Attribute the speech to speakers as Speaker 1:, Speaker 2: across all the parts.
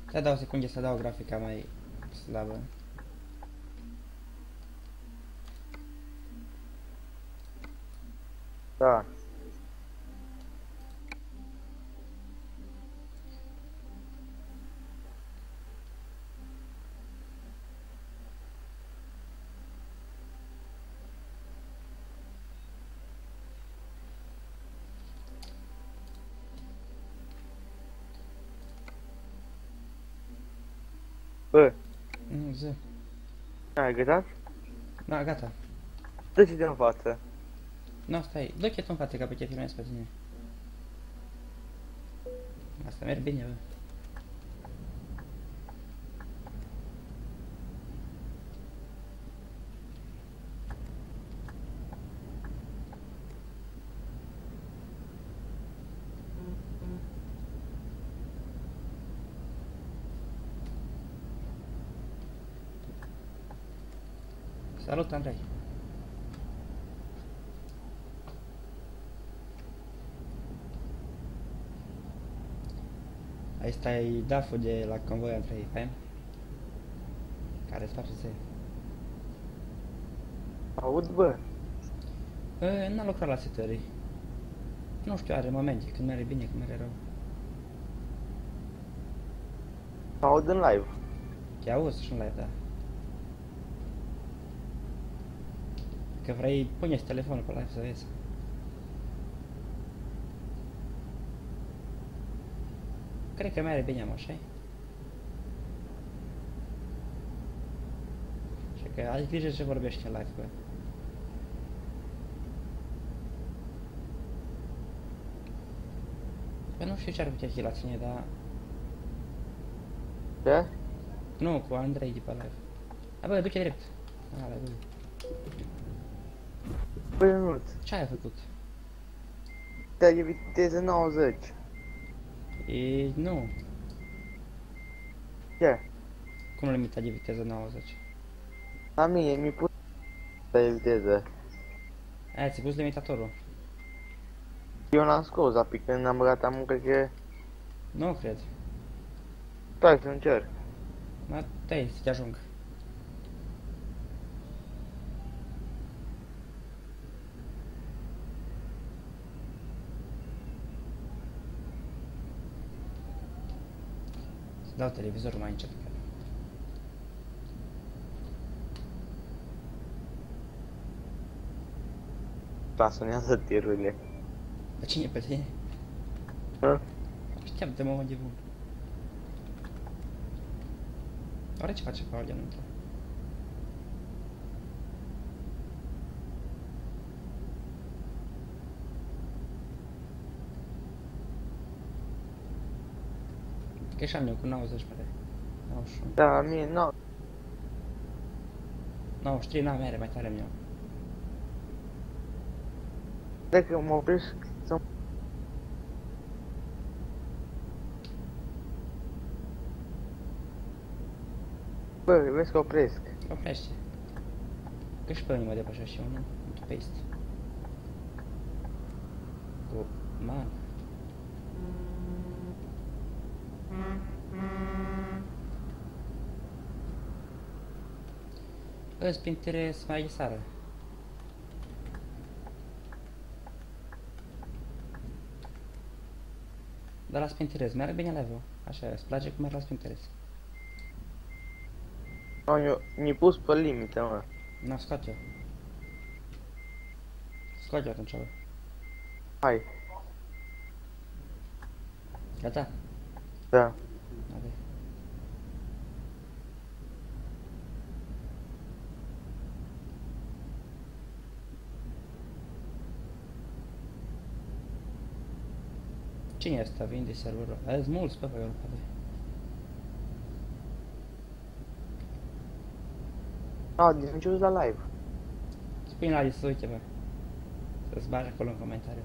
Speaker 1: Să dau secunde să dau grafica mai slabă.
Speaker 2: Da. Bă,
Speaker 1: Zi.
Speaker 2: ai gătat?
Speaker 1: Da, gata.
Speaker 2: Dă-ți-te în față.
Speaker 1: Nu, stai. Dă-te tu în față ca pe ce filmezi pe tine. Asta merge bine, bă. Salut, Andrei. Asta e daful de la convoi, Andrei, fain? Care îți face să...
Speaker 2: Aud, bă.
Speaker 1: N-a lucrat la setării. Nu știu, are momente când merge bine, când merge rău.
Speaker 2: Aud în live.
Speaker 1: Te auzi și în live, da. Că vrei, pune-ți telefonul pe live să vezi. Cred că merge bine, mă, așa. Și că ai grijă ce vorbești în live, bă. Bă, nu știu ce ar putea fi la tine, dar...
Speaker 2: Ce?
Speaker 1: Nu, cu Andrei de pe live. A, bă, du-te drept. A, la bă.
Speaker 2: Băi, nu.
Speaker 1: Ce ai făcut?
Speaker 2: Te-ai de viteză 90.
Speaker 1: Nu.
Speaker 2: Ce?
Speaker 1: Cum limita de viteză 90?
Speaker 2: La mine mi-ai pus de viteză.
Speaker 1: Aia, ți-ai pus limitatorul?
Speaker 2: Eu n-am scos, dar pe când am băgat am cred că...
Speaker 1: Nu cred.
Speaker 2: Stai să încerc.
Speaker 1: Ma, stai, să te ajung. Să dau televizorul mai încet.
Speaker 2: Plasonează tirurile.
Speaker 1: Pe cine pe tine?
Speaker 2: Hă?
Speaker 1: Așteaptă-mă unde bun. Oare ce face Paul nu intră? Că și am eu cu 90 pare. 91.
Speaker 2: Da, la mine, nu.
Speaker 1: 93 n-am mere, mai tare mi-au.
Speaker 2: Cred că mă opresc să... Bă, vezi că opresc.
Speaker 1: Oprește. Că și pe unii mă depășesc și unul. Tu paste. Cu... Man. Îți pintere să mai sară. Dar la spinterez, merg bine level. Așa, îți place cum merg la spinterez.
Speaker 2: Nu, eu mi-ai pus pe limită, mă.
Speaker 1: Nu, scoate-o. Scoate-o atunci, bă.
Speaker 2: Hai.
Speaker 1: Gata?
Speaker 2: Da.
Speaker 1: Ade. Cine e ăsta? Vinde serverul. Azi mulți pe acolo.
Speaker 2: A, din început la live.
Speaker 1: Spune la să uite, bă. Să-ți bagi acolo în comentariu.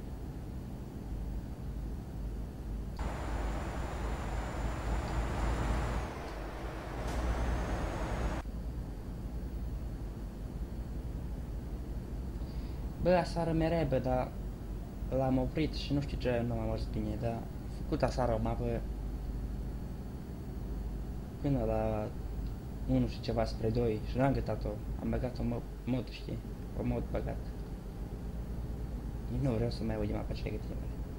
Speaker 1: Bă, aseară mereu, dar l-am oprit și nu știu ce nu m-am auzit bine, dar am făcut aseară o mapă până la 1 și ceva spre 2 și n-am gătat-o. Am băgat-o mod, știi? O mod băgat. Nu vreau să mai aud mapa ce ai gătit.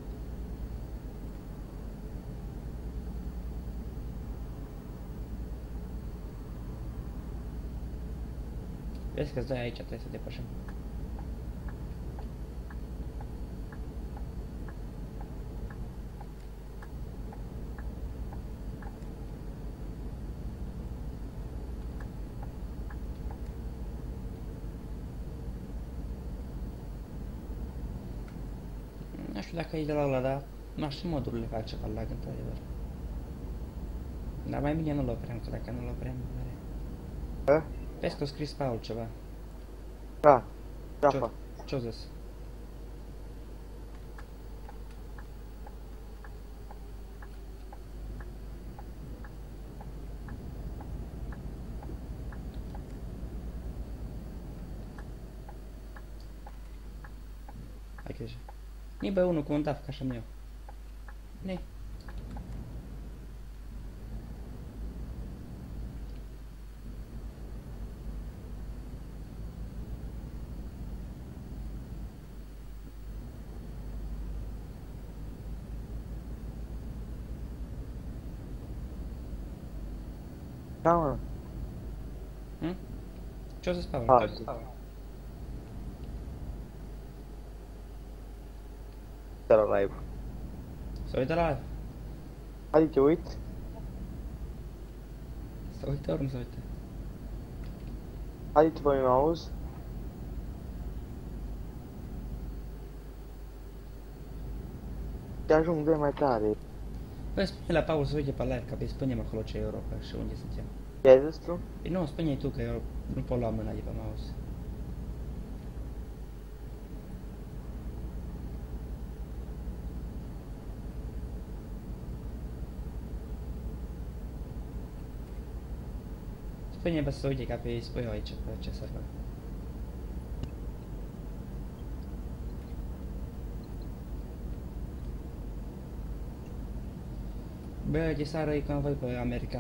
Speaker 1: Vezi că-ți dai aici, trebuie să depășim. Nu știu dacă e de la ăla, dar și modurile fac ceva lag într-adevăr. Dar mai bine nu-l oprem, că dacă nu-l oprem, are. Vezi că a scris Paul ceva.
Speaker 2: Da, Rafa.
Speaker 1: Ce-o zis? Hai grijă. Ni bă unul cu un daf, ca așa-mi eu. Ni.
Speaker 2: Da, mă.
Speaker 1: Ce-o zis Paul?
Speaker 2: De la live.
Speaker 1: Să uită la live.
Speaker 2: Adi, te uit?
Speaker 1: Să uită ori nu să uită.
Speaker 2: Adi, tu mă auzi? Te ajung de mai tare.
Speaker 1: Bă, spune la Paul să uite pe live, ca pe spunem acolo ce e Europa și unde suntem.
Speaker 2: I-ai zis tu?
Speaker 1: Păi nu, spune-i tu că eu nu pot lua mâna de pe mouse. Spune-i bă să uite ca pe spui eu aici, pe ce server. Bă, de seară e convoi pe american.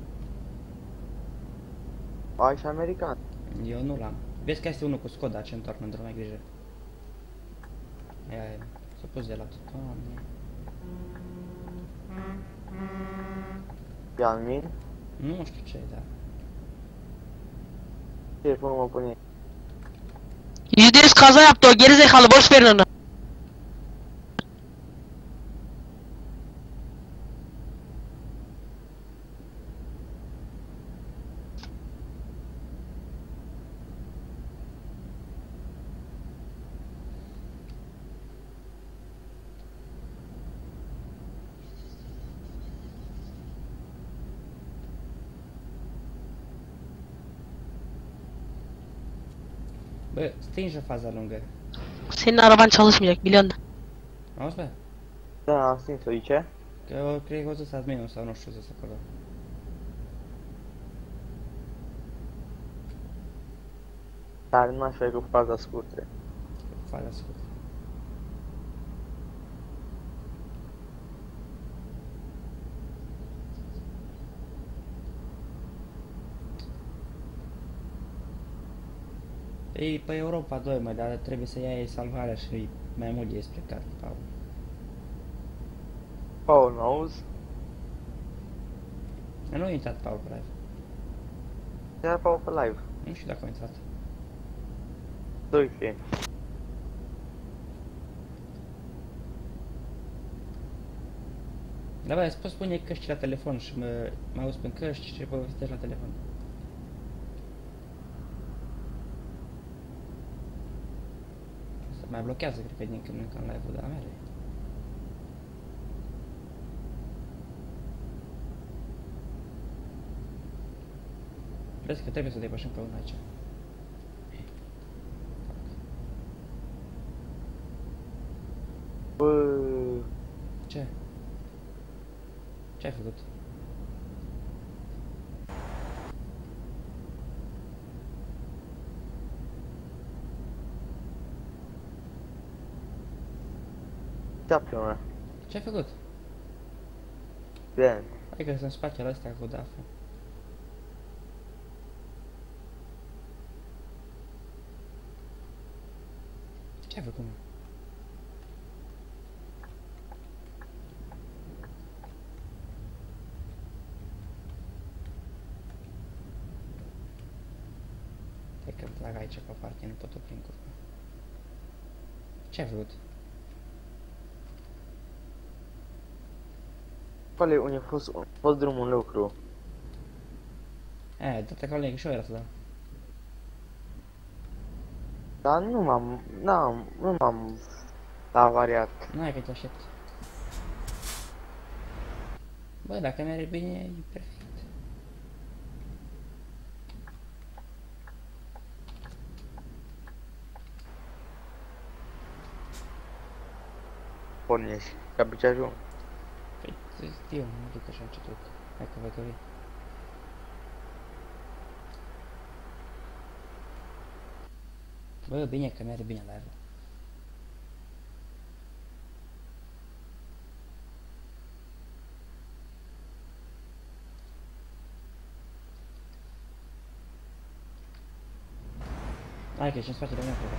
Speaker 2: Ai și american.
Speaker 1: Eu nu l-am. Vezi că este unul cu Skoda ce întoarnă în drum, ai grijă. Aia, s-a pus de la tot. Doamne.
Speaker 2: Ialmin?
Speaker 1: Nu știu ce e, dar...
Speaker 2: Telefonul mă pune.
Speaker 3: %100 kaza yaptı o geri zekalı boş verin onu.
Speaker 1: Bă, stinge faza lungă.
Speaker 3: Senin araban çalışmayacak biliyorsun da.
Speaker 1: Auzi, bă?
Speaker 2: Da, am stins-o, de ce?
Speaker 1: Că eu cred că o zis adminul sau nu știu zis acolo.
Speaker 2: Dar n-aș fi cu faza scurtă.
Speaker 1: Faza scurtă. E pe Europa 2, mă, dar trebuie să iei salvarea și mai mult despre carte, Paul.
Speaker 2: Paul, mă auzi?
Speaker 1: Eu nu a intrat Paul pe live.
Speaker 2: Era Paul pe live.
Speaker 1: Nu știu dacă a intrat.
Speaker 2: 2 fie.
Speaker 1: Dar bă, îți poți pune căști la telefon și mă auzi pe căști și povestești la telefon. Se mai blochează, cred că din când în când live-ul, dar merge. Vezi că trebuie să depășim pe unul aici.
Speaker 2: Bă,
Speaker 1: Ce? Ce ai făcut?
Speaker 2: ceapă mea.
Speaker 1: Ce ai făcut?
Speaker 2: Bine.
Speaker 1: Hai că sunt spatele astea cu dafă. Ce-ai făcut, mă? Hai că trag aici pe parte, nu pot opri în curcă. Ce-ai făcut?
Speaker 2: Quale unde a fost drumul în lucru?
Speaker 1: Dă-te ca că și eu era să dau.
Speaker 2: Dar nu m-am avariat.
Speaker 1: N-ai că te aștept. Bă, dacă merge bine, e perfect.
Speaker 2: Pornești, ca pe ce ajung.
Speaker 1: Păi, știu, nu duc așa ce duc. Hai că văd că vii. Bă, bine că merge bine live-ul. Hai că ești în spate de mine, cred.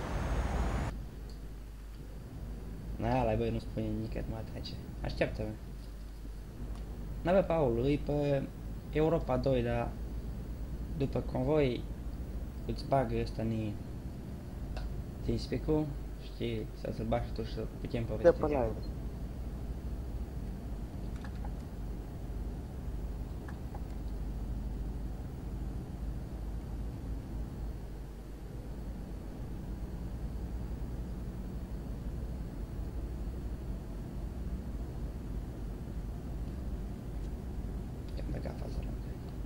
Speaker 1: N-ai, băi, nu spune nimic, mă atrage. Așteaptă-mă. N-avea Paul, e pe Europa 2, dar după convoi îți bagă ăsta ni TeamSpeak-ul, știi, să-l bagi tu și să putem
Speaker 2: De
Speaker 1: povesti.
Speaker 2: pe live.
Speaker 1: Ia-mi băga faza lungă.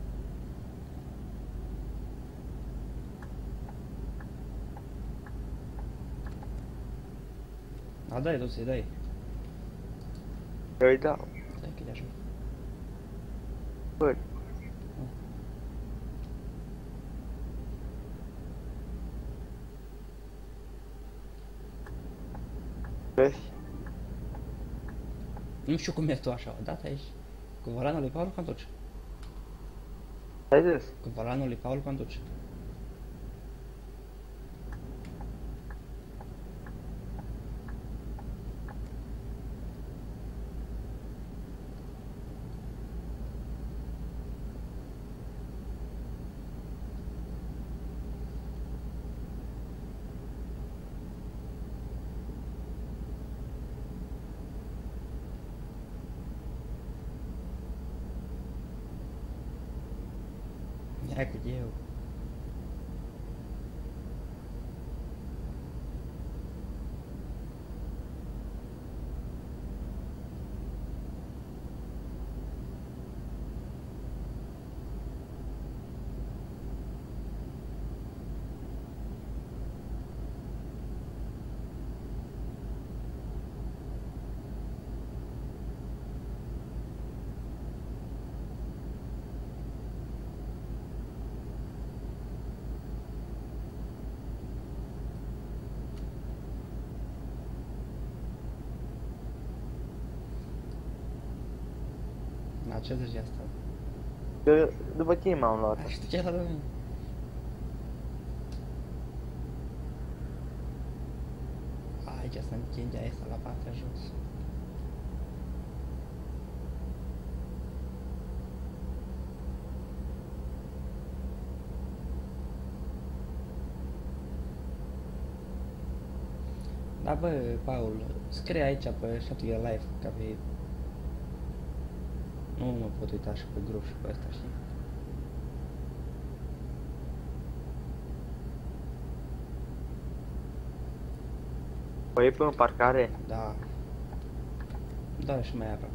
Speaker 1: A, dai, du-se, dai.
Speaker 2: Eu îi dau.
Speaker 1: Dai că te ajut.
Speaker 2: Bă. Vezi?
Speaker 1: Nu știu cum ești tu așa, odată aici. Cu volanul lui Paul conduci.
Speaker 2: Ai zis?
Speaker 1: Cu volanul lui Paul conduci. Hai cu eu. La ce zici asta?
Speaker 2: Că după tine m-am luat.
Speaker 1: Ai, știu ce la domnule? Aici să întinde asta la partea jos. Da, bă, Paul, scrie aici pe chatul de live, ca pe... Nu mă pot uita și pe grup și pe ăsta, știi?
Speaker 2: Păi e până în parcare?
Speaker 1: Da. Da, și mai aproape.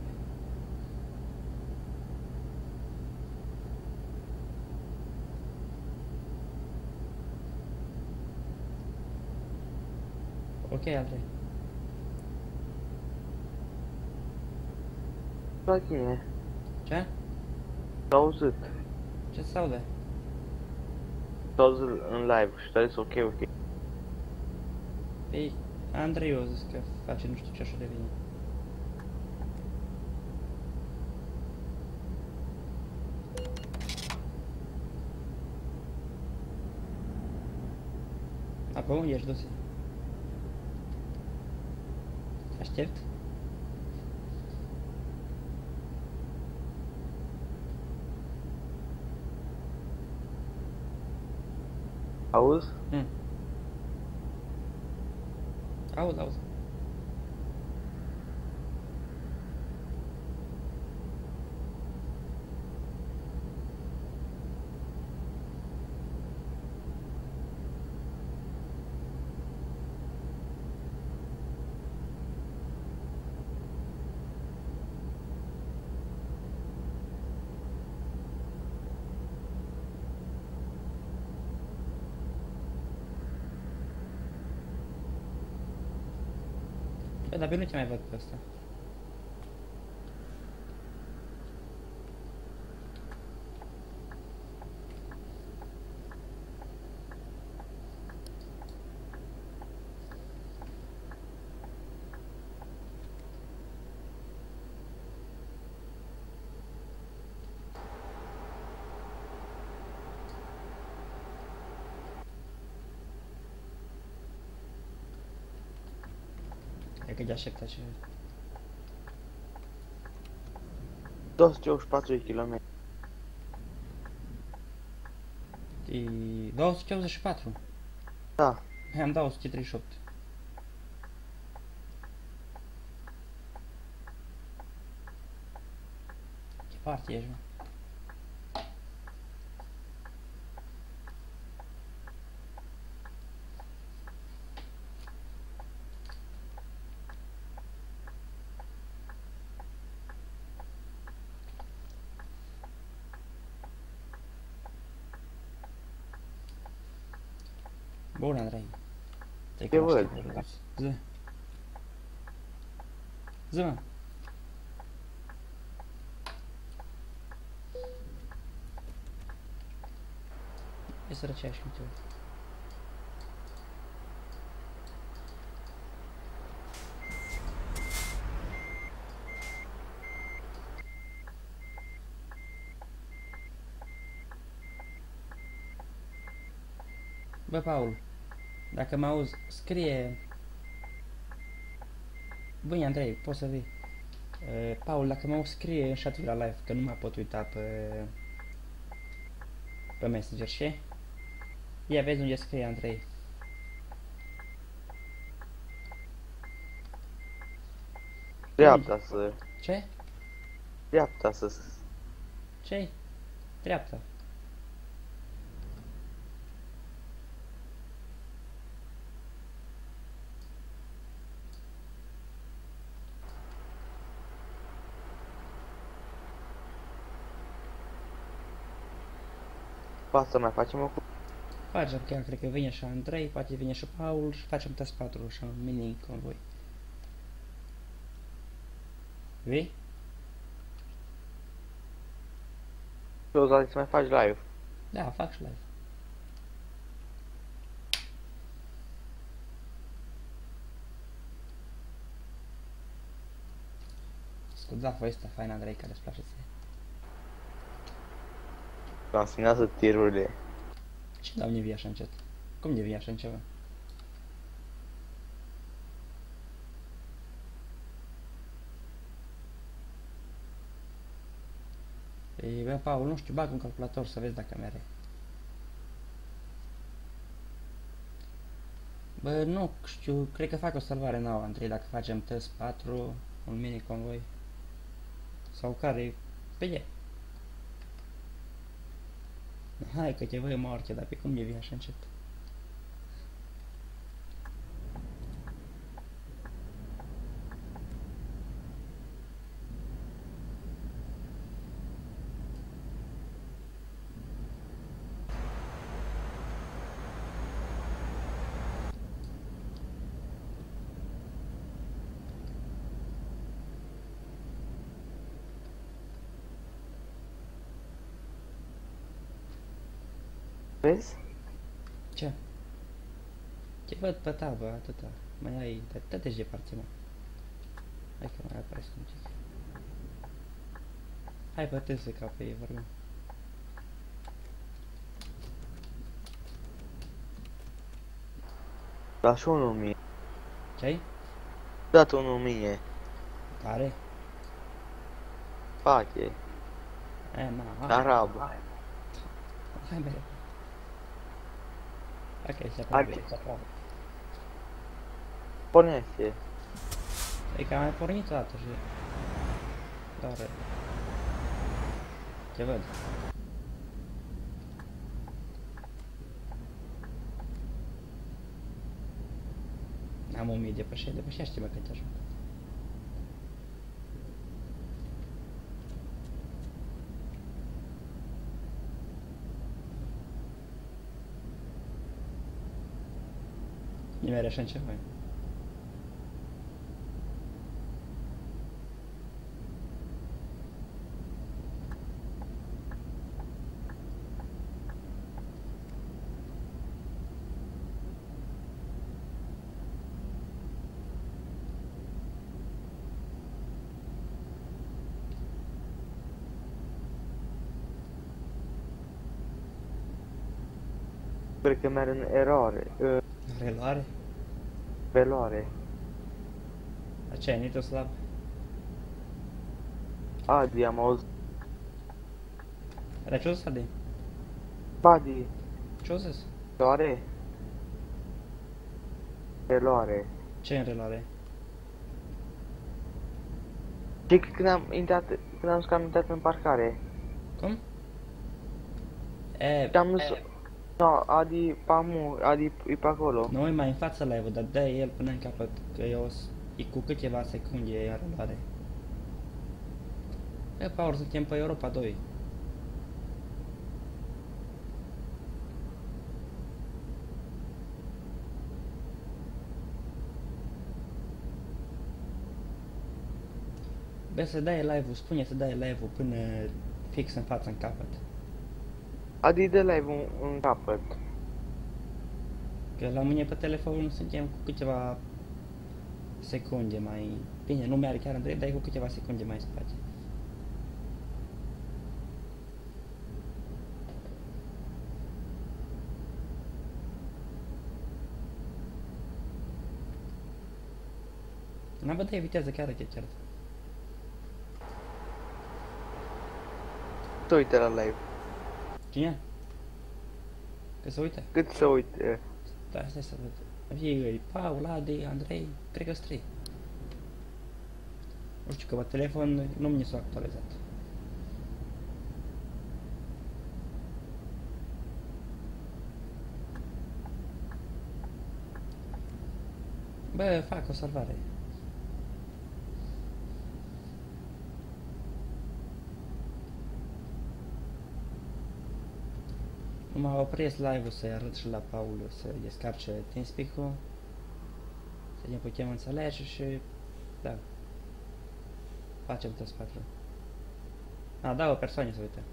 Speaker 1: Ok, Andrei.
Speaker 2: La tine.
Speaker 1: Ce?
Speaker 2: S-a auzit.
Speaker 1: Ce se aude?
Speaker 2: S-a auzit în live și tu ai zis ok, ok.
Speaker 1: Ei, Andrei a zis că face nu știu ce așa de bine. A, pe unde ești, du-se? Aștept.
Speaker 2: Auzi?
Speaker 1: Aud. Bă, dar pe nu te mai văd pe ăsta. Cred că de așteptat ce...
Speaker 2: 284 de km.
Speaker 1: E 284.
Speaker 2: Da.
Speaker 1: Am dat 138. Ce parte ești, mă? Bun, Andrei. Te
Speaker 2: Te văd.
Speaker 1: Zi. Zi, mă. E sărăcia și uite. Bă, Paul, dacă mă auzi, scrie... Bine, Andrei, poți să vii. Paul, dacă mă auzi, scrie în chat la live, că nu mă pot uita pe Messenger, și? Ia vezi unde scrie, Andrei.
Speaker 2: Dreapta să...
Speaker 1: Ce?
Speaker 2: Dreapta să...
Speaker 1: Ce-i? Dreapta.
Speaker 2: Poate să mai facem o cu...
Speaker 1: Facem chiar, cred că vine și Andrei, poate vine și Paul și facem test 4 și un mini convoi. Vii?
Speaker 2: Eu zic să mai faci live.
Speaker 1: Da, fac și live. Scuzafa ăsta fain, Andrei, care îți place ție.
Speaker 2: Transminează tirurile.
Speaker 1: Ce dau nevii așa încet? Cum nevii așa încet, bă? Ei, bă, Paul, nu știu, bag un calculator să vezi dacă mere. Bă, nu știu, cred că fac o salvare nouă, Andrei, dacă facem test 4, un mini convoi. Sau care, pe e. Hai că te voi moarte, dar pe cum nevii așa încet?
Speaker 2: Vezi?
Speaker 1: Ce? Te văd pe ta, bă, atâta. Mai ai, dă-te-și departe, mă. Hai că mai apare un pic. Hai pe târse ca pe ei, vorbim.
Speaker 2: Da și unul mie.
Speaker 1: Ce-ai?
Speaker 2: Dat unul mie.
Speaker 1: Care?
Speaker 2: Pache.
Speaker 1: Na, hai.
Speaker 2: Arab.
Speaker 1: Hai mereu. Ok, se
Speaker 2: Hai.
Speaker 1: aproape.
Speaker 2: Pornește.
Speaker 1: E că am mai pornit o dată și... Doar... Ce văd? Am 1000 depășește-mă cât așa. Nimeri așa ceva.
Speaker 2: Cred că merg în eroare.
Speaker 1: Reluare?
Speaker 2: Veloare.
Speaker 1: Aceea, nici o slab.
Speaker 2: Adi, am auzit.
Speaker 1: Dar ce-o zis, Adi?
Speaker 2: Badi.
Speaker 1: Ce-o zis?
Speaker 2: Veloare. Veloare.
Speaker 1: Ce în reluare?
Speaker 2: Și când am intrat, când am zis că am intrat în parcare.
Speaker 1: Cum? E,
Speaker 2: Și am zis, no, Adi, Pamu, Adi e pe acolo.
Speaker 1: nu e mai în față live-ul, dar dă el până în capăt, că eu e cu câteva secunde e în reluare. E, Paul, suntem pe Europa 2. Bă, să dai live-ul, spune să dai live-ul până fix în față, în capăt.
Speaker 2: Adi, dă live în capăt.
Speaker 1: Că la mine pe telefon suntem cu câteva secunde mai... Bine, nu merg chiar în drept, dar e cu câteva secunde mai în spate. N-am bătăi viteză chiar te cert.
Speaker 2: Să uite la live.
Speaker 1: Cine? Că se uite?
Speaker 2: Cât să uite?
Speaker 1: Stai să văd. Fie Paul, Adi, Andrei, cred că-s 3. Nu știu că pe telefon nu mi s-a actualizat. Bă, fac o salvare. Nu mă opresc live-ul să-i arăt și la Paul să descarce TeamSpeak-ul. Să ne putem înțelege și... Da. Facem toți 4. A, da, o persoană să uite.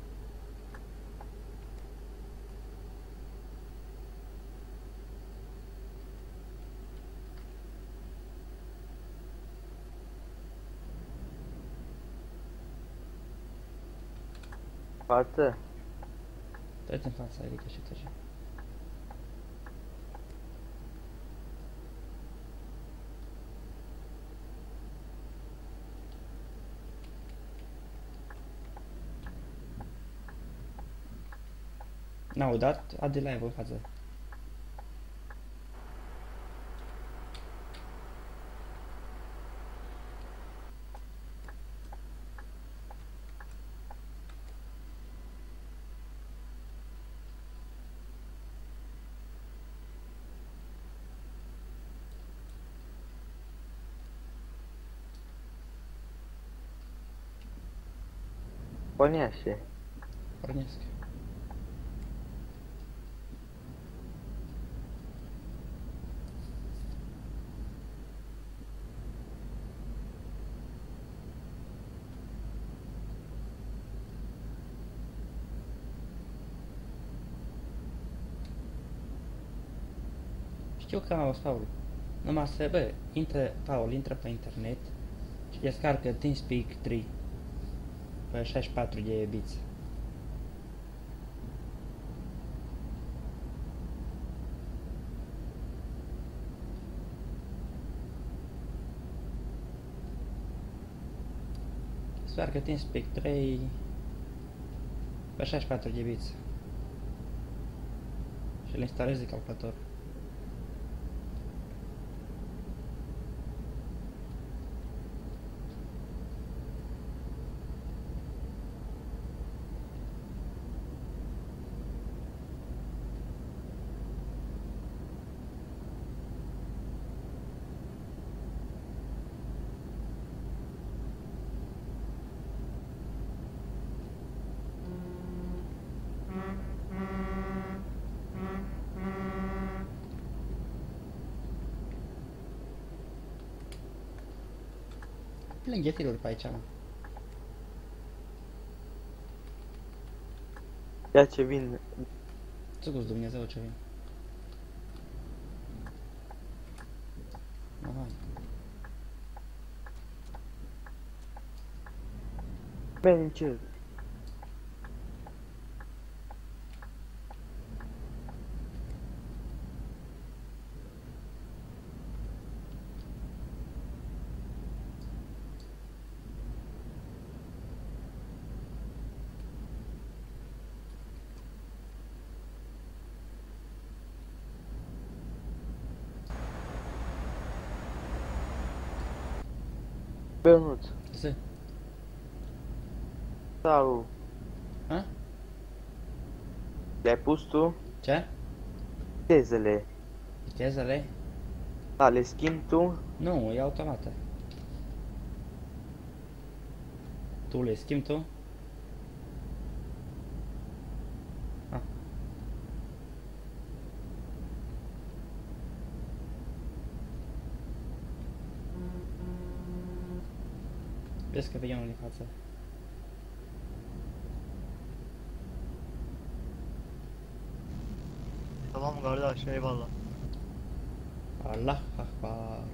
Speaker 2: Față?
Speaker 1: Tot în fața, adică și tot așa. N-au dat, Adi live în față.
Speaker 2: Pornește.
Speaker 1: Pornesc. Știu că am auzit, Paul. Numai să, bă, Paul, intră pe internet și descarcă TeamSpeak 3 pe 64 de bits. Sper că TeamSpeak 3 pe 64 GB și îl instalez de calculator. Plâng ghetilor pe aici, mă.
Speaker 2: Ia ce vin.
Speaker 1: Ți-a Dumnezeu ce vin. Aha.
Speaker 2: Bine, ce? Bănuț.
Speaker 1: Zi.
Speaker 2: Sau
Speaker 1: Ha?
Speaker 2: le-ai pus tu?
Speaker 1: Ce?
Speaker 2: Tezele.
Speaker 1: Vitezele?
Speaker 2: Da, le schimbi tu?
Speaker 1: Nu, e automată. Tu le schimbi tu? Ah. Vezi că vine unul din față.
Speaker 4: Tamam kardeş eyvallah.
Speaker 1: Allah akbar.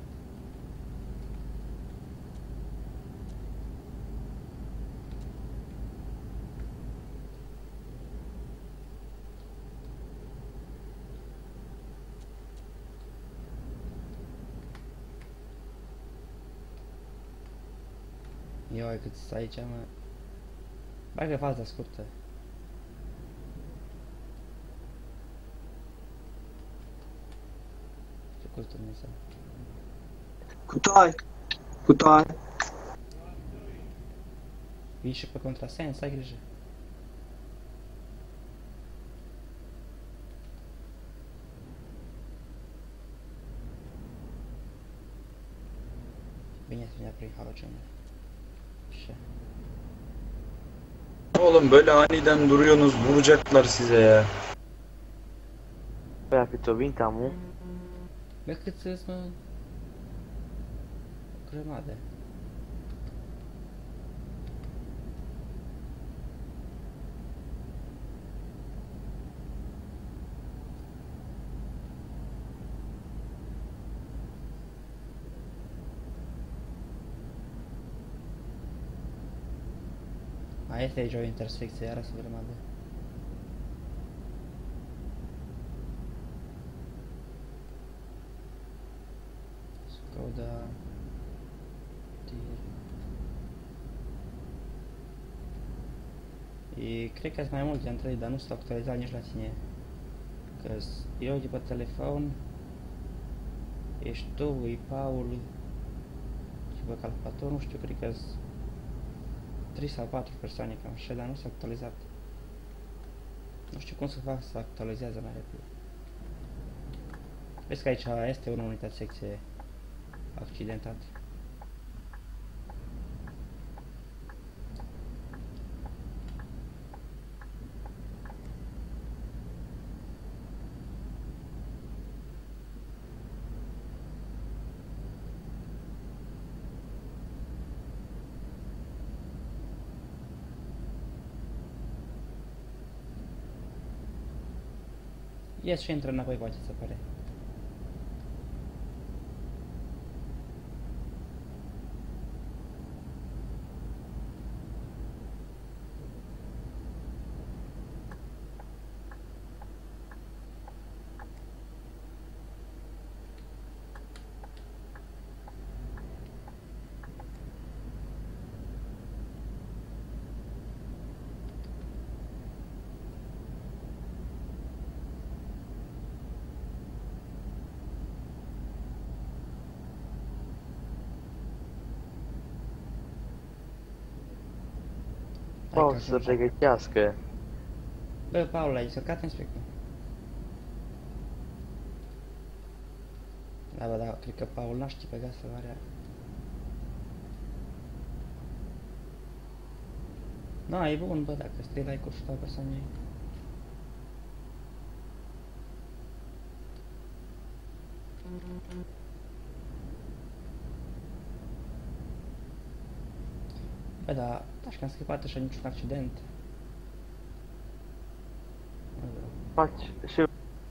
Speaker 1: Ioi, cât stai aici, mă. Bagă faza scurtă. Ce costă Dumnezeu?
Speaker 5: Cutai.
Speaker 1: Vii și pe contrasens, ai grijă. Bine să vină prin halogene. Ce?
Speaker 5: Oğlum böyle aniden duruyorsunuz vuracaklar size ya.
Speaker 2: Păi, fi ți-o vin cam,
Speaker 1: Bă, cât să-ți, mă? O grămadă. Mai este aici o intersecție, iarăși o grămadă. Skoda E, cred că sunt mai multe între ei, dar nu s-au actualizat nici la tine. Că eu de pe telefon, ești tu, e Paul și pe calculator, nu știu, cred că sunt 3 sau 4 persoane cam așa, dar nu s-a actualizat. Nu știu cum să fac să actualizează mai repede. Vezi că aici este o unitate secție accidentat. Ies și intră înapoi, poate să pare.
Speaker 2: Paul să pregătească.
Speaker 1: Bă, Paul, ai sărcat inspectul? Da, bă, da, cred că Paul n-a ști pe gaz salvarea. Da, e bun, bă, dacă stai like-uri și toată persoanei. Bă, da, așa că am scăpat așa niciun accident.
Speaker 2: Faci și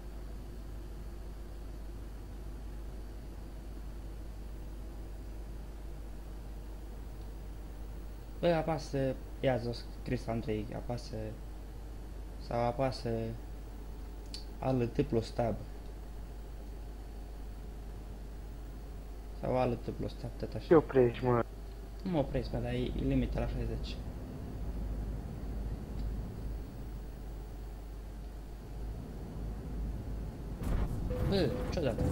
Speaker 1: Bă, apasă, ia zis, scris Andrei, apasă, sau apasă alt plus tab. Sau alt plus tab, tot așa.
Speaker 2: și oprești, mă.
Speaker 1: Nu mă opresc, bă, dar e limita la 60. Bă, ce-o dat?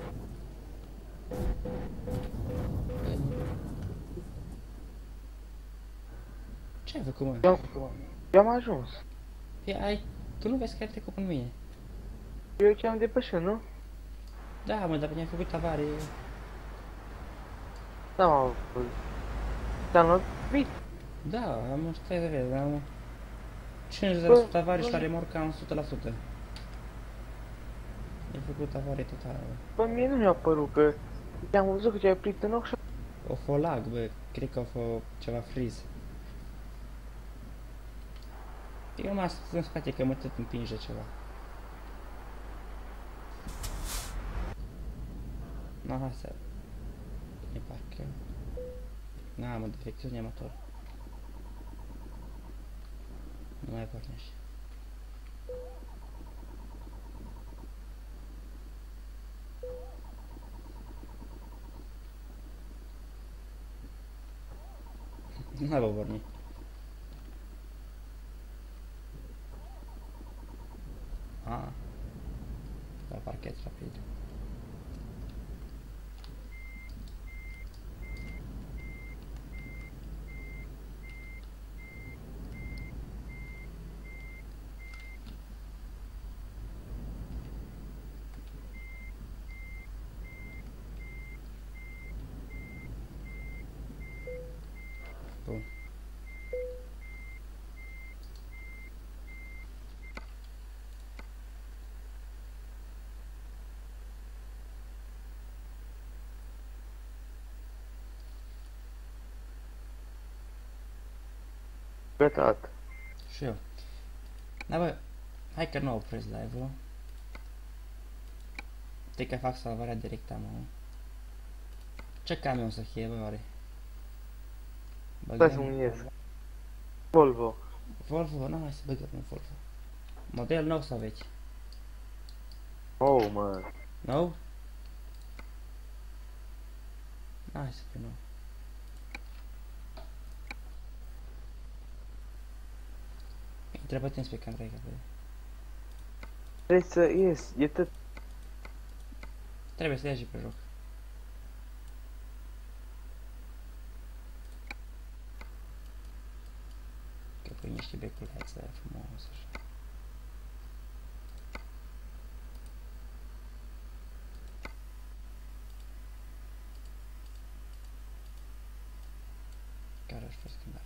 Speaker 1: Ce ai făcut, mă?
Speaker 2: Eu am ajuns.
Speaker 1: Păi tu nu vezi că ai trecut pe mine.
Speaker 2: Eu ce am depășit, nu?
Speaker 1: Da, mă, dar mi-ai făcut avarie.
Speaker 2: Da, mă. Te-am lovit.
Speaker 1: Da, am stai de vezi, am 50% avarie și la remorca am 100%. Mi-ai făcut avarie totală, bă.
Speaker 2: Bă, mie nu mi-a părut că te-am văzut că te-ai oprit în loc și...
Speaker 1: O fă lag, bă, cred că o fă ceva freeze. Eu m-am stat în spate că mă tot împinge ceva. Na, hai să... Ne parcă... Na, mă, defecțiune motor. Nu mai pornești. Nu mai vă porni. La parchet rapid. Bun.
Speaker 2: Gătat.
Speaker 1: Și eu. Da, bă, hai că nu opresc live-ul. Te că fac salvarea directă, mă. Ce camion să fie, bă, oare?
Speaker 2: Stai să mă ies. Volvo.
Speaker 1: Volvo? Nu, hai să băgăm un Volvo. Model nou sau vechi?
Speaker 2: Oh, mă.
Speaker 1: Nou? Hai să fie nou. Intră pe tine pe Andrei, că
Speaker 2: Trebuie să ies, e tot.
Speaker 1: trebuie să ieși pe joc. Că pui niște beculețe frumos, așa. Care aș fi schimbarea?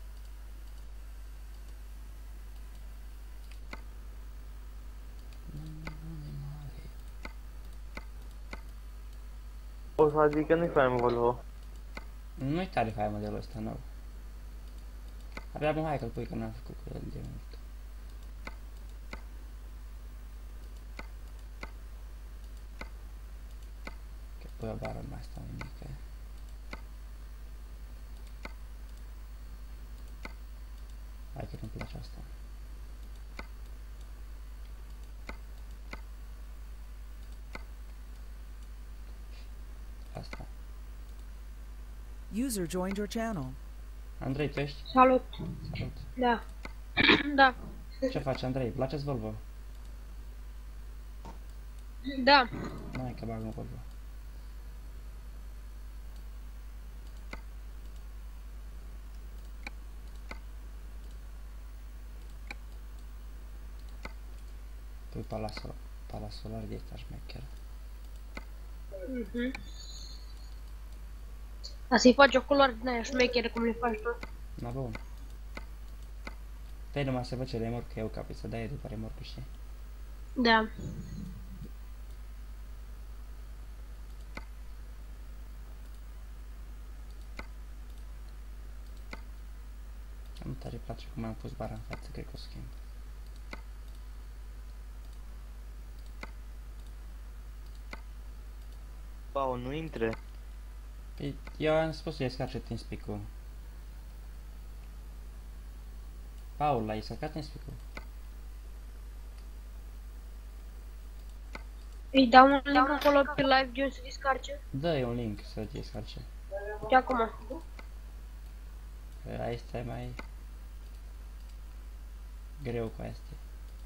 Speaker 2: O să adică nu-i fain Volvo.
Speaker 1: Nu-i tare fain modelul ăsta nou. Abia mă hai că-l pui, că n-am făcut cu el de mult. Că pui o bară mai asta mai mică. Hai că nu-mi place asta. Asta.
Speaker 6: User joined your channel.
Speaker 1: Andrei, tu ești?
Speaker 7: Salut!
Speaker 1: Salut.
Speaker 7: Da. Da.
Speaker 1: Ce faci, Andrei? Place-ți Volvo?
Speaker 7: Da.
Speaker 1: N-ai că bag un Volvo. Palasul ăla de ăsta șmecher.
Speaker 7: Dar să-i faci o culoare din aia șmechere cum le faci tu.
Speaker 1: Na bun. Pe numai să văd ce remorc eu capi, să dai după remorcul, știi?
Speaker 7: Da.
Speaker 1: Am tare place cum am pus bara în față, cred că o schimb.
Speaker 2: Paul, nu intre.
Speaker 1: Păi, eu am spus să descarce TeamSpeak-ul. Paul, l-ai descarcat TeamSpeak-ul?
Speaker 7: Îi dau un link acolo pe live de unde să descarce.
Speaker 1: Dă-i un link să te descarce.
Speaker 7: De acum.
Speaker 1: Că asta e mai greu cu astea.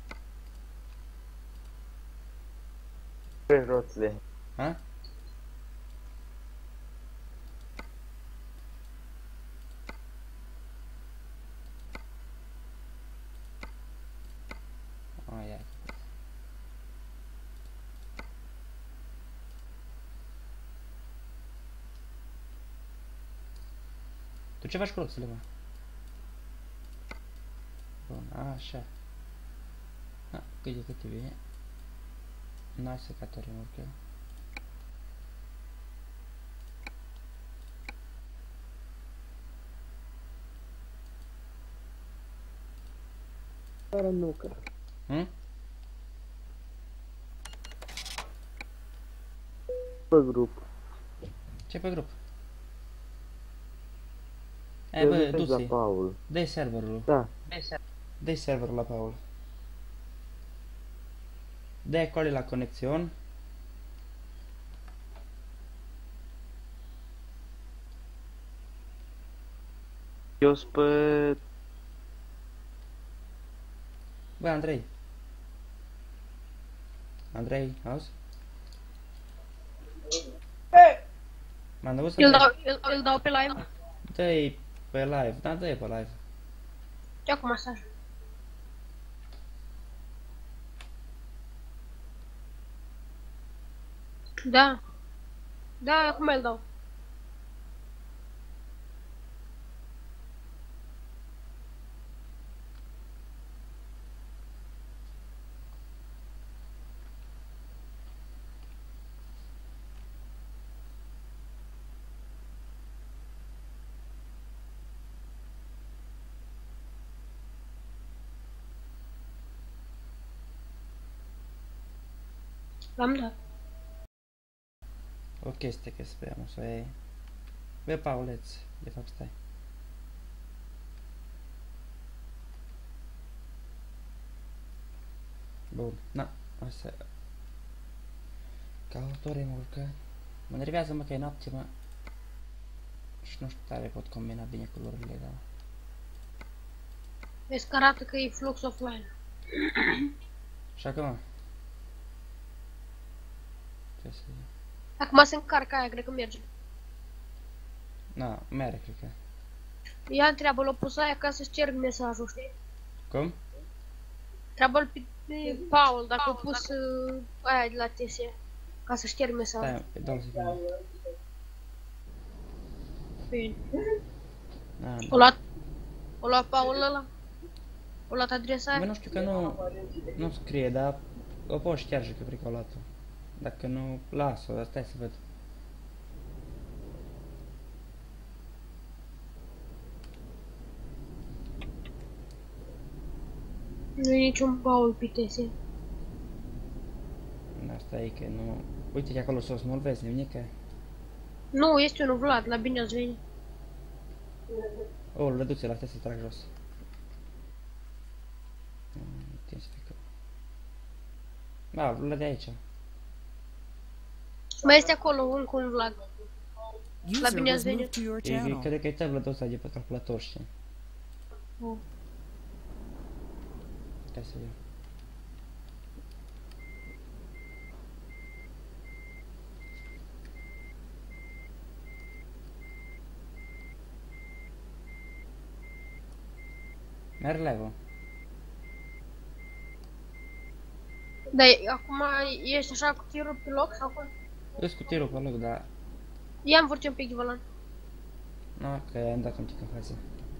Speaker 2: Pe roțile.
Speaker 1: Ha? Ia. Tu ce faci cu roțile, mă? Bun, așa. Ha, câte vine. N-ai secatoare, ok.
Speaker 2: Fără nucă. Pe grup.
Speaker 1: Ce pe grup? Ei, bă,
Speaker 2: La
Speaker 1: du-ți.
Speaker 2: Paul.
Speaker 1: Dă-i serverul.
Speaker 2: Da.
Speaker 1: Dă-i serverul la Paul. Dă-i acolo la conexion.
Speaker 2: Eu sunt pe...
Speaker 1: Bă, Andrei. Andrei, auzi? M-am dus să
Speaker 7: Îl dau pe live.
Speaker 1: dă-i pe live. Da, dă-i pe live.
Speaker 7: De acum mesaj. Da. Da, acum îl dau. L-am dat.
Speaker 1: O chestie che speriamo să iei. Bă, Pauleț, de fapt stai. Bun, na, asta e. Caut o remorcă. Mă nervează, mă, că e noapte, mă. Și nu știu tare pot combina bine culorile, dar...
Speaker 7: Vezi că arată că e flux offline.
Speaker 1: Așa că, mă. Ce să zic?
Speaker 7: Acum se încarcă aia, cred că merge.
Speaker 1: Na, mere, cred că.
Speaker 7: Ia întreabă-l, o pus aia ca să-ți cer mesajul, știi?
Speaker 1: Cum?
Speaker 7: Întreabă-l pe Paul dacă a pus aia de la TS, ca să-și cer mesajul.
Speaker 1: Stai, pe 2 secunde.
Speaker 7: Bine.
Speaker 1: Na,
Speaker 7: O luat Paul ăla? O luat adresa
Speaker 1: bă,
Speaker 7: aia?
Speaker 1: nu știu că nu scrie, dar o pot șterge că cred că o luat-o. Dacă nu, las-o, dar stai să văd.
Speaker 7: Nu e niciun Paul pe TS.
Speaker 1: Asta e că nu... Uite că acolo sus, nu-l vezi nimic.
Speaker 7: Nu, este unul Vlad, la bine ați venit.
Speaker 1: O, reduce la astea să trag jos. TeamSpeak-ul. Da, Vlad de aici.
Speaker 7: Mai este acolo încă un Vlad. La bine ați venit.
Speaker 1: Cred că e tabletul ăsta de pe calculator, știi? Hai să vedem. Merg live-ul.
Speaker 7: Dar acum ești așa cu tirul pe loc sau cum?
Speaker 1: Îs cu tirul pe loc, dar...
Speaker 7: Ia-mi vorci un pic, Volan.
Speaker 1: Na, că am dat un pic în față.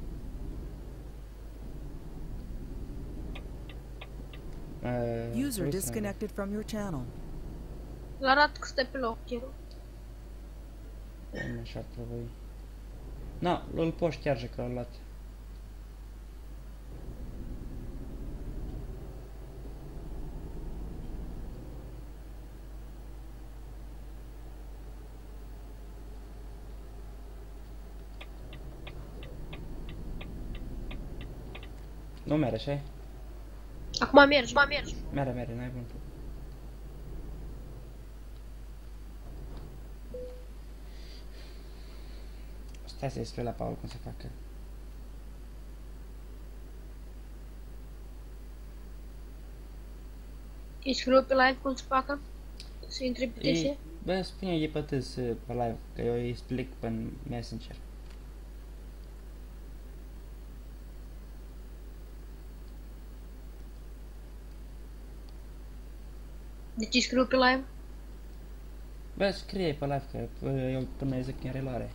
Speaker 6: User disconnected from your channel.
Speaker 7: Îl arată că stai pe loc, tirul.
Speaker 1: Așa trebuie. Na, îl poți chiar că l-a luat. Nu mere, așa?
Speaker 7: Acum mergi, mergi.
Speaker 1: Mere, n-ai bun. Stai să-i spui la Paul cum să facă.
Speaker 7: Îi scriu pe live cum să facă? Să intri pe TS?
Speaker 1: Bă, spune-i pe TS pe live, că eu îi explic pe Messenger.
Speaker 7: Deci îi scriu pe live?
Speaker 1: Bă, scrie pe live, că eu până îi zic în reluare.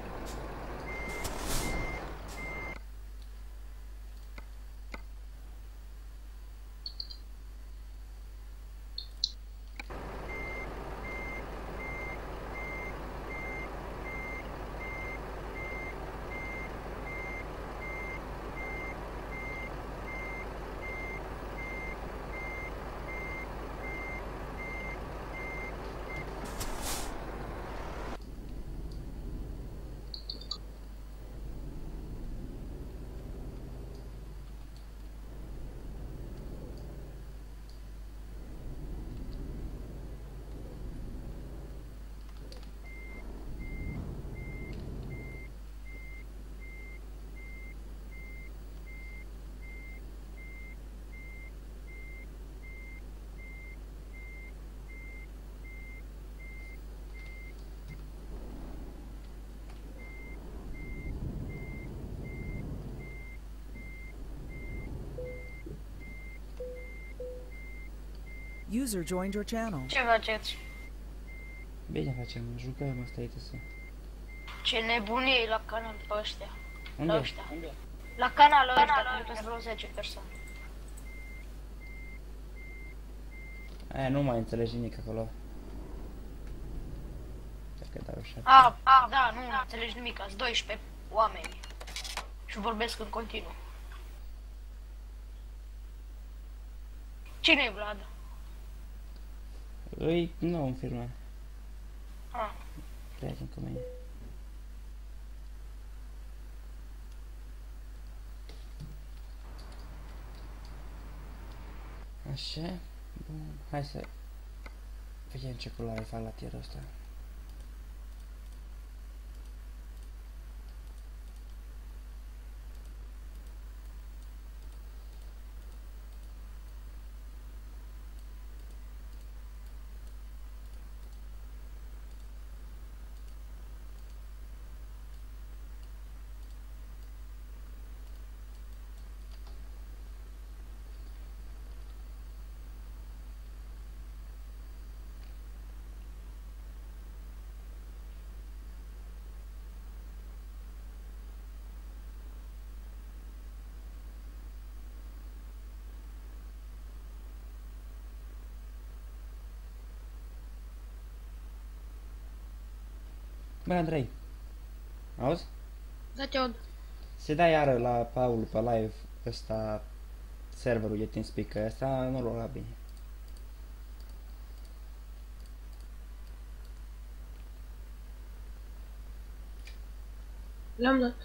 Speaker 6: User joined your channel.
Speaker 3: Ce faceți?
Speaker 1: Bine facem, jucăm, asta e TS.
Speaker 3: Ce nebunie e la canal pe ăștia.
Speaker 1: Unde?
Speaker 3: La ăștia. La canalul ăsta, cred că vreo 10 persoane.
Speaker 1: Aia nu mai înțelegi nimic acolo. Dacă dau așa.
Speaker 3: Da, nu înțelegi nimic, ați 12 oameni. Și vorbesc în continuu. Cine-i Vlad?
Speaker 1: Îi nou în firmă.
Speaker 3: Ah.
Speaker 1: Prieten cu mine. Așa. Bun. Hai să vedem ce culoare fac la tirul ăsta. Bă, Andrei, auzi?
Speaker 7: Da, te aud.
Speaker 1: Se da iară la Paul pe live ăsta, serverul de TeamSpeak, că ăsta nu l-a luat bine.
Speaker 7: Le-am dat.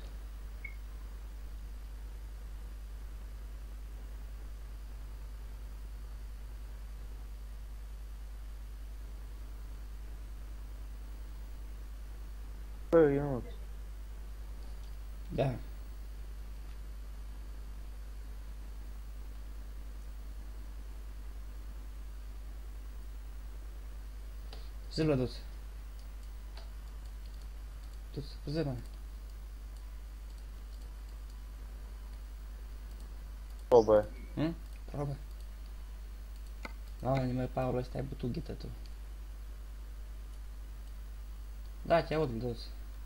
Speaker 2: Bă, Ionuț,
Speaker 1: Da. Zi-l dus. Dus, zi-l.
Speaker 2: bă,
Speaker 1: Probă. Doamne, mă, Paul, ăsta ai butughită tu. Da, te aud, dus.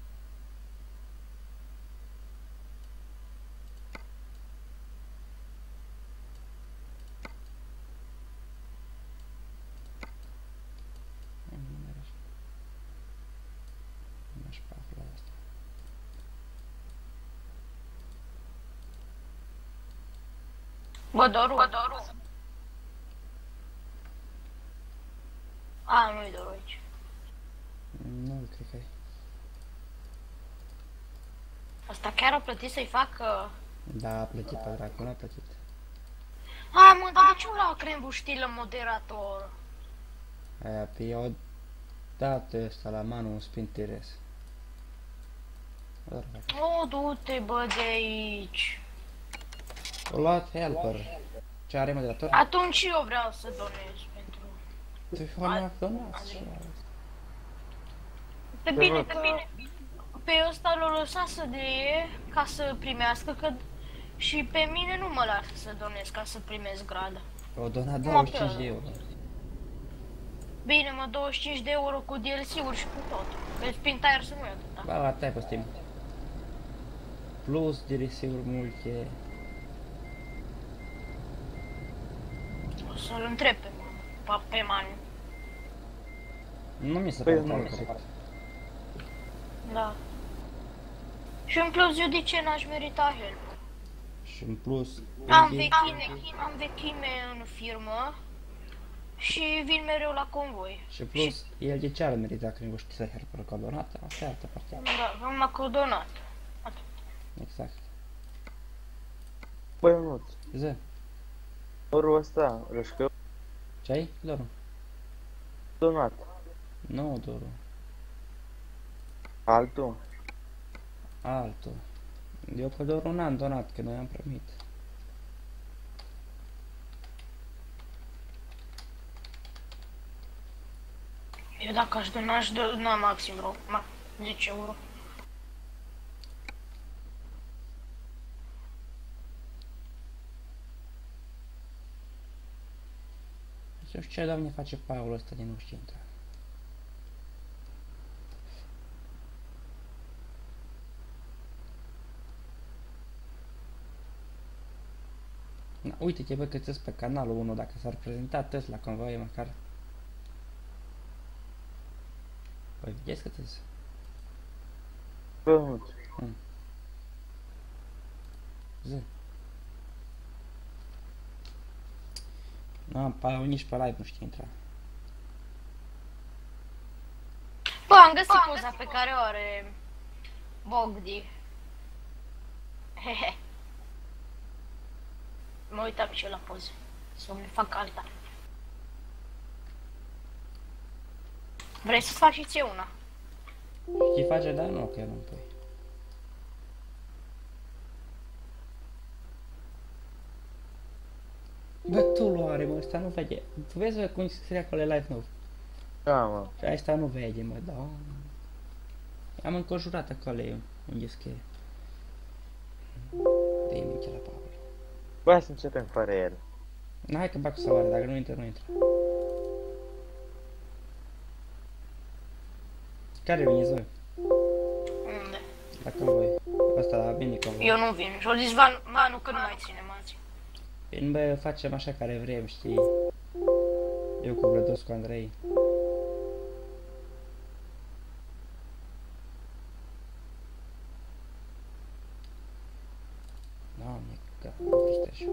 Speaker 3: Doru. A, nu-i Doru aici.
Speaker 1: Nu, cred că e.
Speaker 3: Asta chiar a plătit să-i facă...
Speaker 1: Da, a plătit pe dracu, n-a plătit.
Speaker 3: A, mă, dar de ce la crembu stilă moderator?
Speaker 1: Aia, pe i-au dat ăsta la Manu un spin Teres.
Speaker 3: O, du-te, bă, de aici.
Speaker 1: O luat helper. Ce are moderator?
Speaker 3: Atunci eu vreau să donez pentru...
Speaker 1: Telefonul donați.
Speaker 3: Pe bine, pe ăsta l-o lăsat să deie ca să primească, că... Și pe mine nu mă lasă să donez ca să primesc gradă.
Speaker 1: O donat 25 de euro.
Speaker 3: Bine, mă, 25 de euro cu DLC-uri și cu tot. Pe Spin Tire să nu e atâta.
Speaker 1: Ba, la tai pe Steam. Plus DLC-uri multe.
Speaker 3: O să-l întreb pe Manu.
Speaker 1: Nu mi se
Speaker 2: Păi,
Speaker 1: pare
Speaker 2: nu.
Speaker 1: tare corect.
Speaker 3: Da. Și în plus, eu de ce n-aș merita help?
Speaker 1: Și în plus,
Speaker 3: Am
Speaker 1: Iggy-
Speaker 3: vechime în firmă și vin mereu la convoi.
Speaker 1: și în plus, el de ce ar merita când nu știi să helper că a donat? Asta e altă parte.
Speaker 3: Da, m-a codonat.
Speaker 1: Exact.
Speaker 2: Băi, Ionuț,
Speaker 1: Zi,
Speaker 2: orul ăsta, rășcă,
Speaker 1: ce ai? Doru.
Speaker 2: donat.
Speaker 1: Nu, Doru.
Speaker 2: Altul?
Speaker 1: Altul. Eu pe Doru n-am donat, că noi am primit.
Speaker 3: Eu dacă aș dona maxim vreo 10 euro.
Speaker 1: Nu știu ce, doamne, face Paul ăsta din Ușcinta. Na, uite-te, bă, că ți pe canalul 1, dacă s-ar prezenta tăți la convoie, măcar. Păi, vedeți că tăți.
Speaker 2: Băi, Ionuț,
Speaker 1: Zi. Nu, Paul nici pe live nu știe intra.
Speaker 3: Bă, am găsit poza pe care o are Bogdi. Hehe. Mă uitam și eu la poze. Să mi fac alta. Vrei să faci și ție una?
Speaker 1: Ce face, dar nu, că nu pui. Bă, tu lu are, mă, ăsta nu vede. Tu vezi, bă, cum scrie acolo live nou.
Speaker 2: da, mă.
Speaker 1: Și asta nu vede, mă, da. Am înconjurat acolo unde scrie. De-i mică la Paul.
Speaker 2: Bă, hai să începem fără el.
Speaker 1: Hai că bag cu salvare, dacă nu intră, nu intră. Care veniți voi?
Speaker 3: Unde?
Speaker 1: La convoi. Asta la mini convoi.
Speaker 3: Eu nu vin. Și-o zis Manu că nu mai ținem azi.
Speaker 1: Bine, bă, facem așa care vrem, știi? Eu cu Vlădos, cu Andrei. Doamne, că fristești.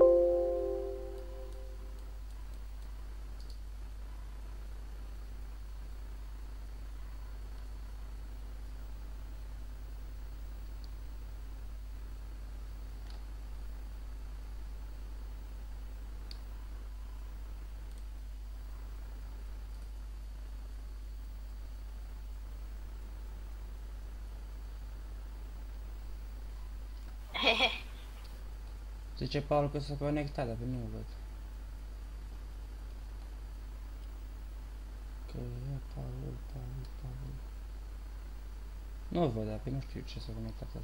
Speaker 3: Hehe.
Speaker 1: Zice Paul că s-a conectat, dar nu văd. Că e Paul. Nu văd, dar nu știu ce s-a conectat el.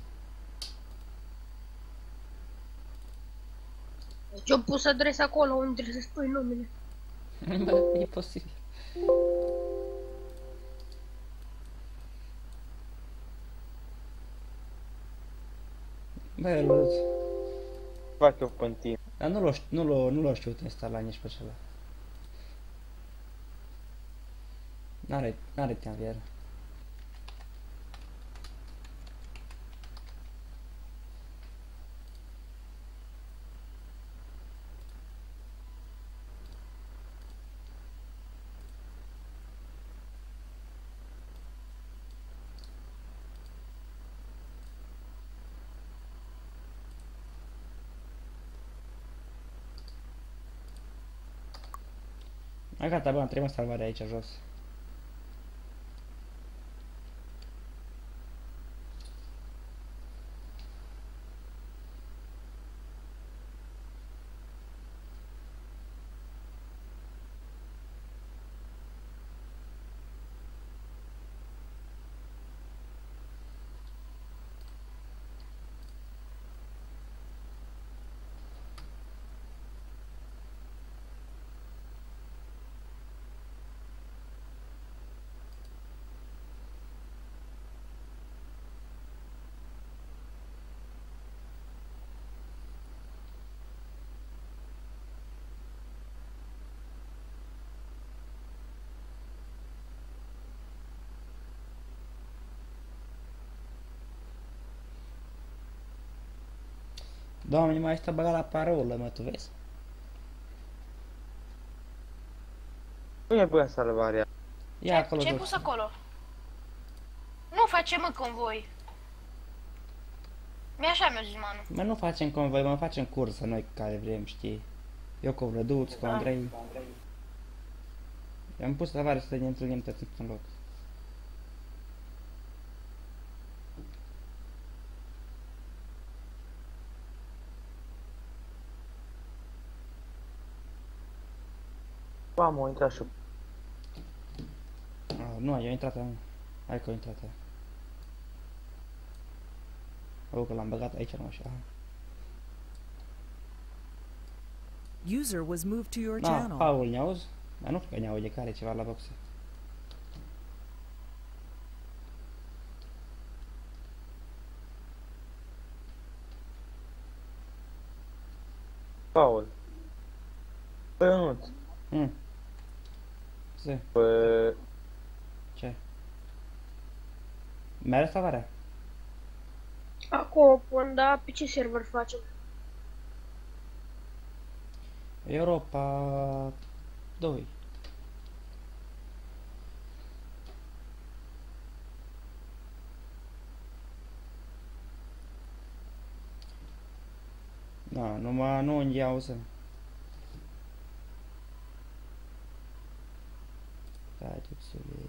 Speaker 7: Deci eu pus adresa acolo unde trebuie să spui numele.
Speaker 1: Bă, e posibil. Bă, Ionuț,
Speaker 2: Fac eu până tine.
Speaker 1: dar nu l-o știut instala nici pe celălalt. N-are teamviere. Hai gata, bă, am trimis salvarea aici jos. Doamne, mai stă băgat la parolă, mă, tu vezi?
Speaker 2: Nu e bună salvarea.
Speaker 1: Ia acolo
Speaker 3: Ce-ai
Speaker 1: jos.
Speaker 3: pus acolo? Nu facem mă convoi. Mi-așa mi-a zis Manu.
Speaker 1: Mă, nu facem convoi, mă, facem cursă noi care vrem, știi? Eu cu Vlăduț, cu Andrei. I-am pus salvare să ne întâlnim toți într-un loc.
Speaker 2: Bă, m-a intrat și
Speaker 1: Nu, eu intrat am. Hai că eu intrat. Că l-am băgat aici, nu așa.
Speaker 6: User was moved to your
Speaker 1: Da,
Speaker 6: channel.
Speaker 1: Paul, ne auzi? Dar nu știu că ne aude, care ceva la boxe.
Speaker 2: Paul. Bă, Ionuț.
Speaker 1: Ce?
Speaker 2: Bă,
Speaker 1: Ce? Mere salvarea?
Speaker 7: Acum pun, da, pe ce server facem?
Speaker 1: Europa 2. Da, numai nu în iau să. Da, tipsule.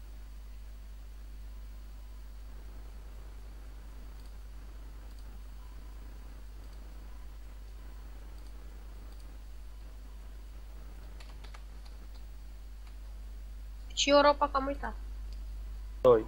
Speaker 7: Și Europa că am uitat.
Speaker 2: 2.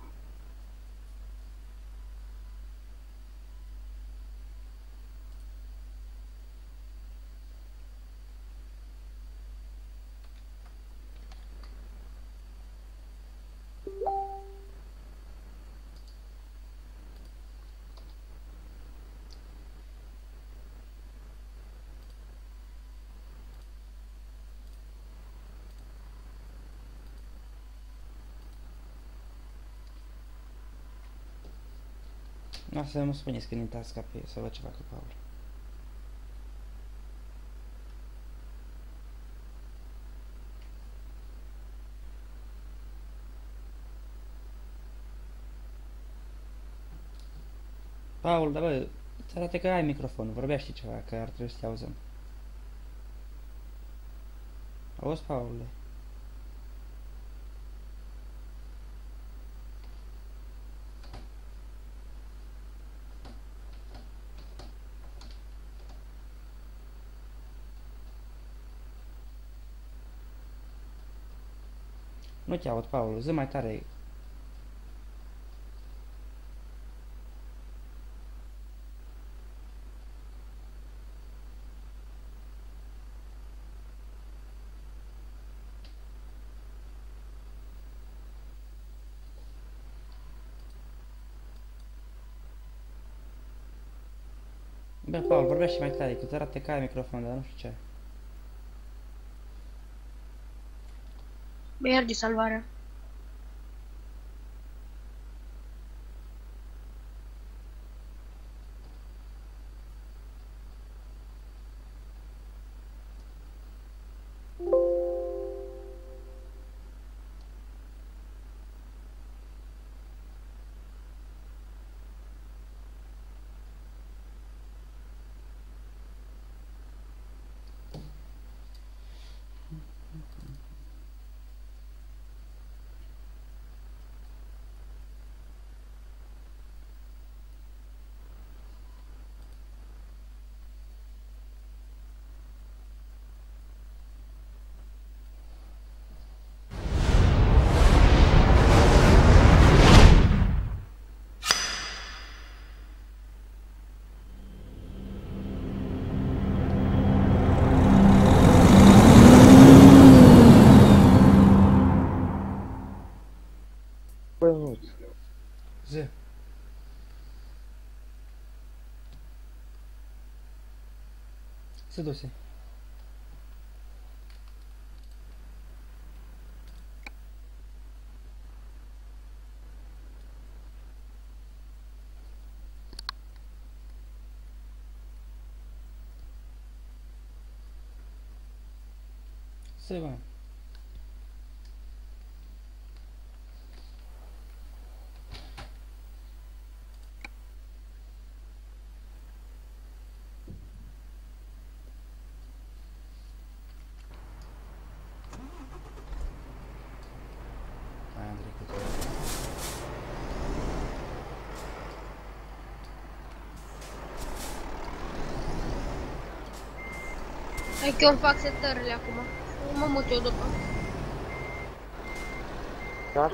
Speaker 1: Nu, să nu spuneți când intrați ca pe să văd ce facă Paul. Paul, dar bă, îți arată că ai microfon, vorbește ceva, că ar trebui să te auzăm. Auzi, Paule? Nu te aud, Paul, zi mai tare. Bă, Paul, vorbește mai tare, că îți arată ca microfonul, dar nu știu ce.
Speaker 7: Merge salvarea.
Speaker 2: Bă, nu.
Speaker 1: Zi. Se duse. Se va. Hai, Andrei, cu tine.
Speaker 7: Hai că eu îmi fac setările acum. Mă mut eu după.
Speaker 2: Dar?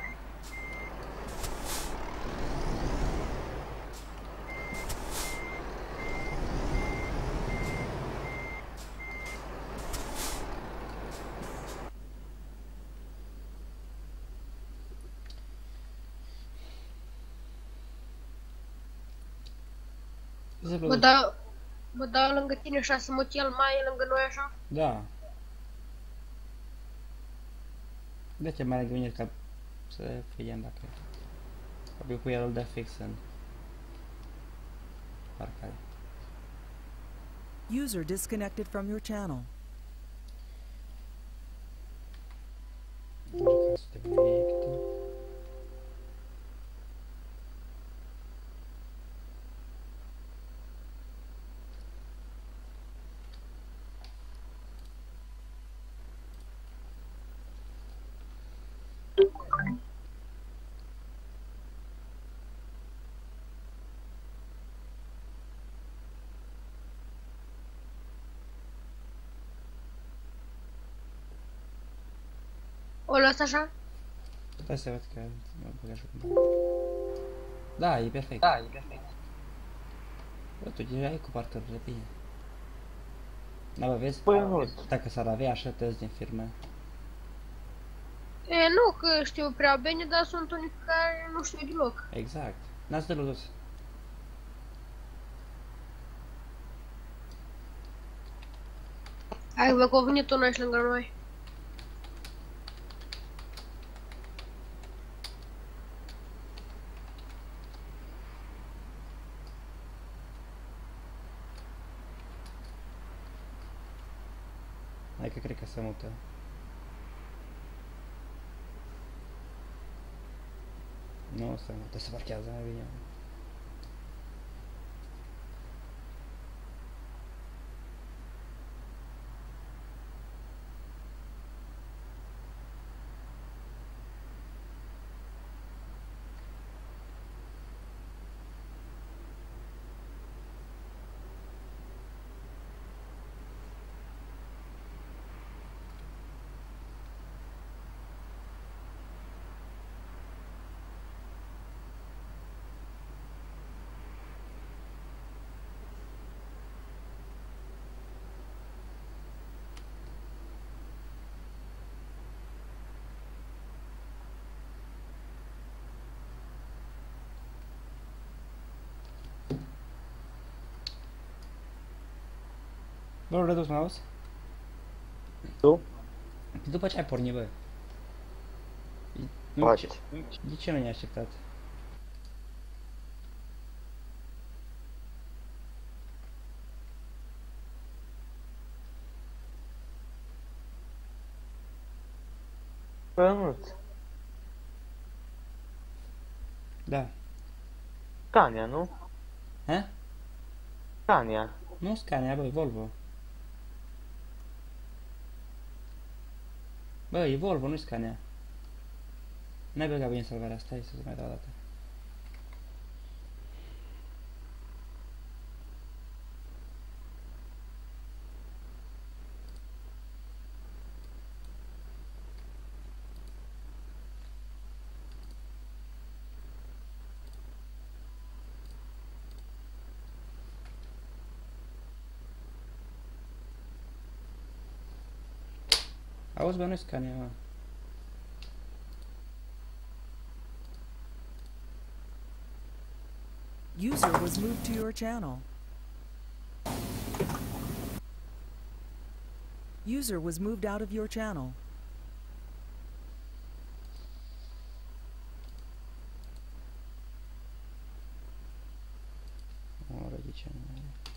Speaker 1: Zi,
Speaker 7: Mă
Speaker 1: Vlad.
Speaker 7: dau... Mă dau lângă tine așa să mut el mai lângă noi așa.
Speaker 1: Da. De ce mai gândit ca să vedem dacă probabil cu el îl dă fix în parcare.
Speaker 6: User disconnected from your channel.
Speaker 1: Doar ca să te conecte.
Speaker 7: O las așa?
Speaker 1: Stai să văd că mă băgă cumva. Da, e perfect. Da, e perfect. Bă, tu deja ai cu parcările bine. Da, bă, vezi?
Speaker 2: Bă, nu.
Speaker 1: Dacă s-ar avea așa tăți din firmă.
Speaker 7: E, nu că știu prea bine, dar sunt unii care nu știu deloc.
Speaker 1: Exact. N-ați de dus.
Speaker 7: Hai, vă că au venit unul aici lângă noi.
Speaker 1: Hai că cred că se mută. Nu se mută, se parchează mai bine. Bă, redus, mă auzi?
Speaker 2: Tu?
Speaker 1: După ce ai pornit, bă?
Speaker 2: Poate.
Speaker 1: De ce nu ne-ai așteptat?
Speaker 2: Bă, nu.
Speaker 1: Da.
Speaker 2: Scania, nu?
Speaker 1: Ha?
Speaker 2: Scania.
Speaker 1: Nu Scania, bă, e Volvo. Bă, e Volvo, nu-i Scania. N-ai băgat bine salvarea asta, hai să-ți mai dau o dată. Auzi, bă, nu-i Scania, mă.
Speaker 6: User was moved to your channel. User was moved out of your channel.
Speaker 1: O, de ce nu mai are?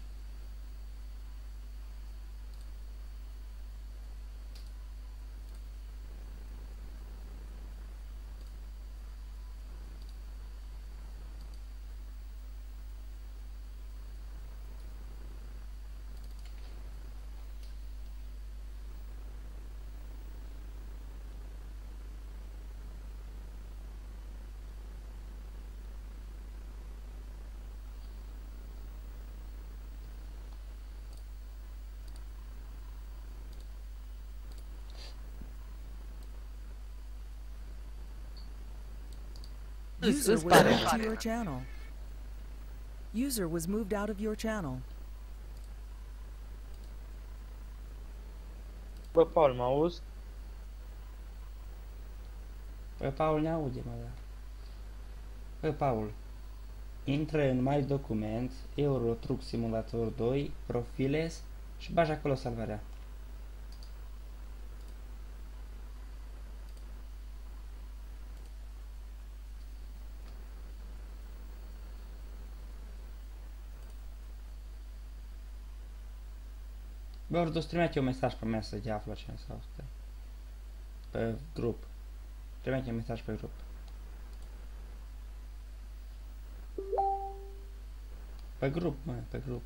Speaker 6: User was moved to your channel. User was moved out of your channel.
Speaker 2: Bă, Paul, mă auzi?
Speaker 1: Bă, Paul, ne aude, mă, da. Bă, Paul, intră în My Document, Euro Truck Simulator 2, Profiles și bagi acolo salvarea. Bă, Ordus, trimite un mesaj pe Messenger, află ce sau stai. Pe grup. Trimite un mesaj pe grup. Pe grup, mă, pe grup.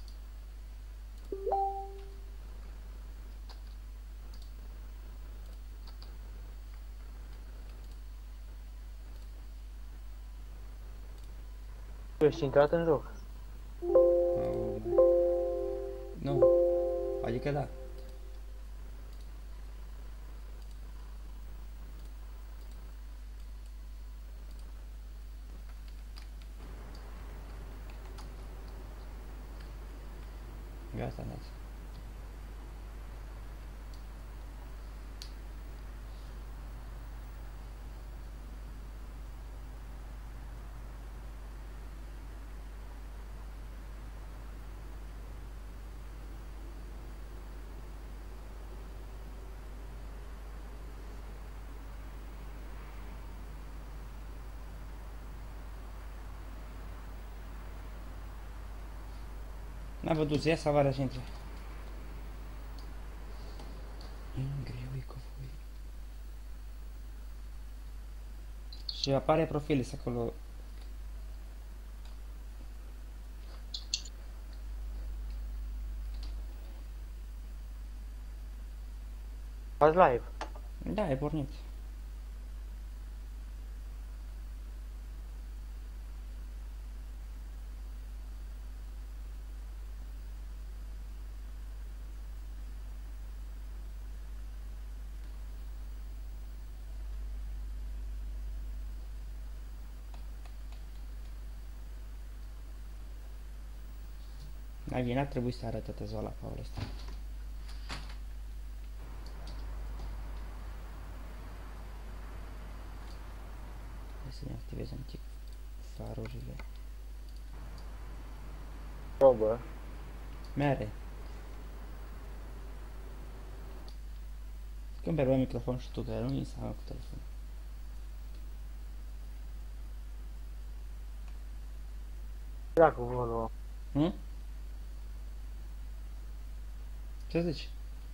Speaker 2: Tu ești intrat în joc.
Speaker 1: Oh, nu. Adică da. Gata, dați. N-a văzut, ia salvarea și intre. Greu cu voi. Și apare profilis acolo.
Speaker 2: Faci live.
Speaker 1: Da, e pornit. Mai bine ar trebui să arătă tezola Paul ăsta. Hai să ne activez un pic farurile.
Speaker 2: Bă, bă.
Speaker 1: Mere. Cumperi un microfon și tu, că nu e seama cu telefon.
Speaker 2: Dacă vorba.
Speaker 1: Nu? Ce zici?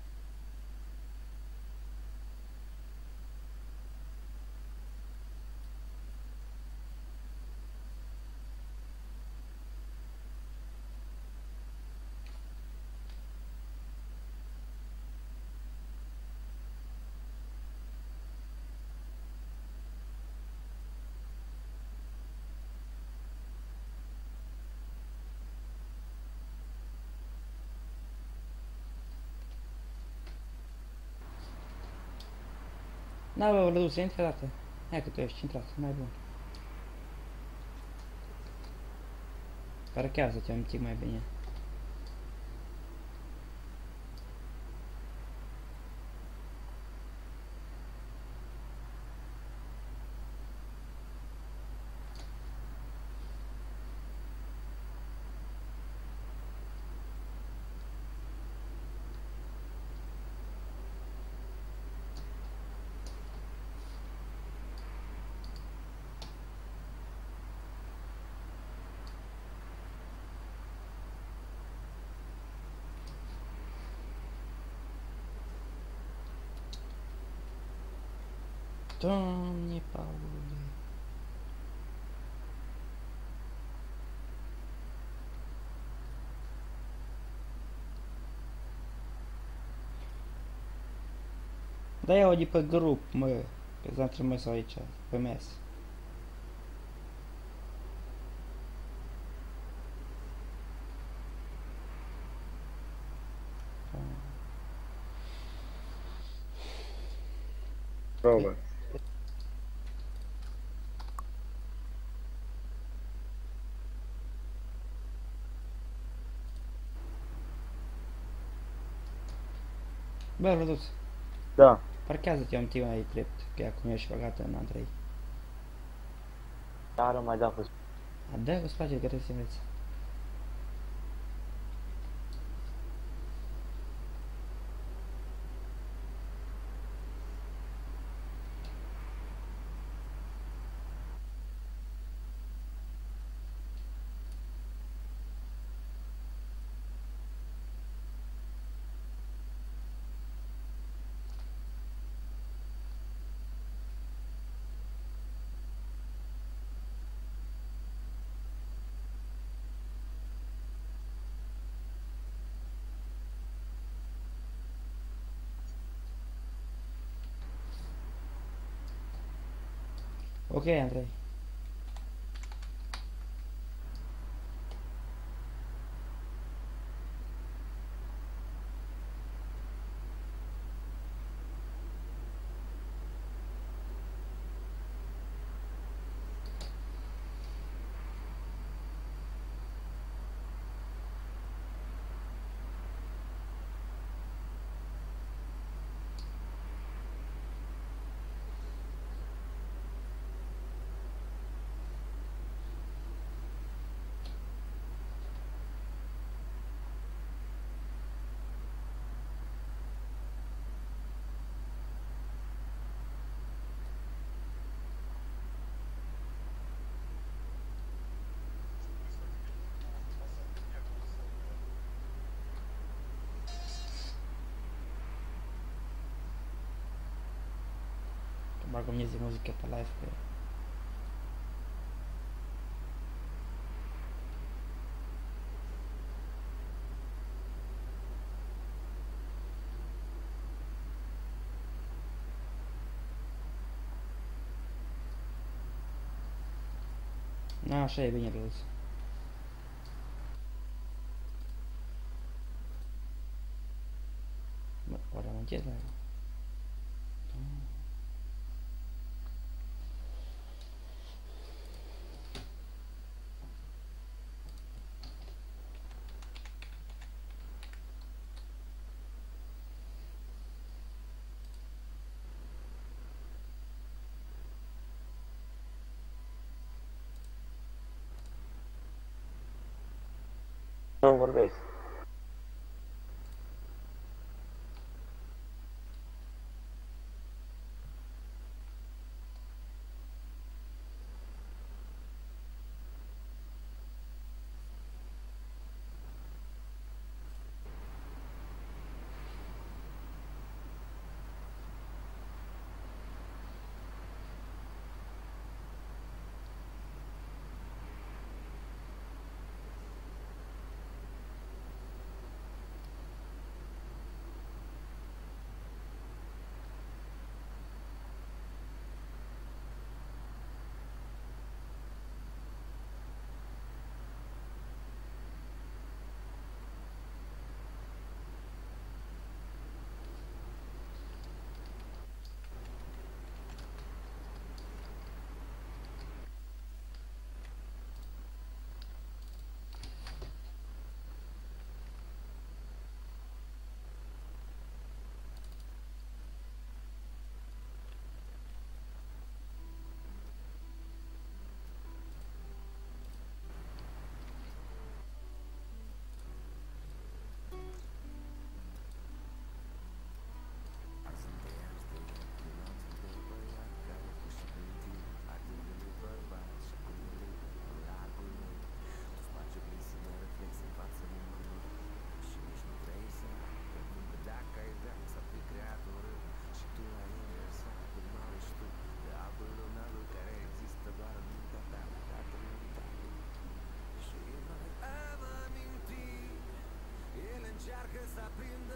Speaker 1: Da, bă, Vlăduț, intră dată. Hai că tu ești intrat, mai bun. Parchează-te un pic mai bine. Doamne, Paule. Da, ia-o de pe grup, mă, că ți-am trimis aici, pe mes.
Speaker 2: Robert.
Speaker 1: Bă, Vlăduț,
Speaker 2: Da.
Speaker 1: parchează-te un pic mai drept, că acum ești băgată în Andrei.
Speaker 2: Dar mai da fost.
Speaker 1: A, da, îți place că trebuie să înveți. Ok, Andrei. Bag o mieză muzică pe live, că... Na, așa e bine, Vlăduț. Bă, oare am închis live-ul?
Speaker 2: Nu vorbesc.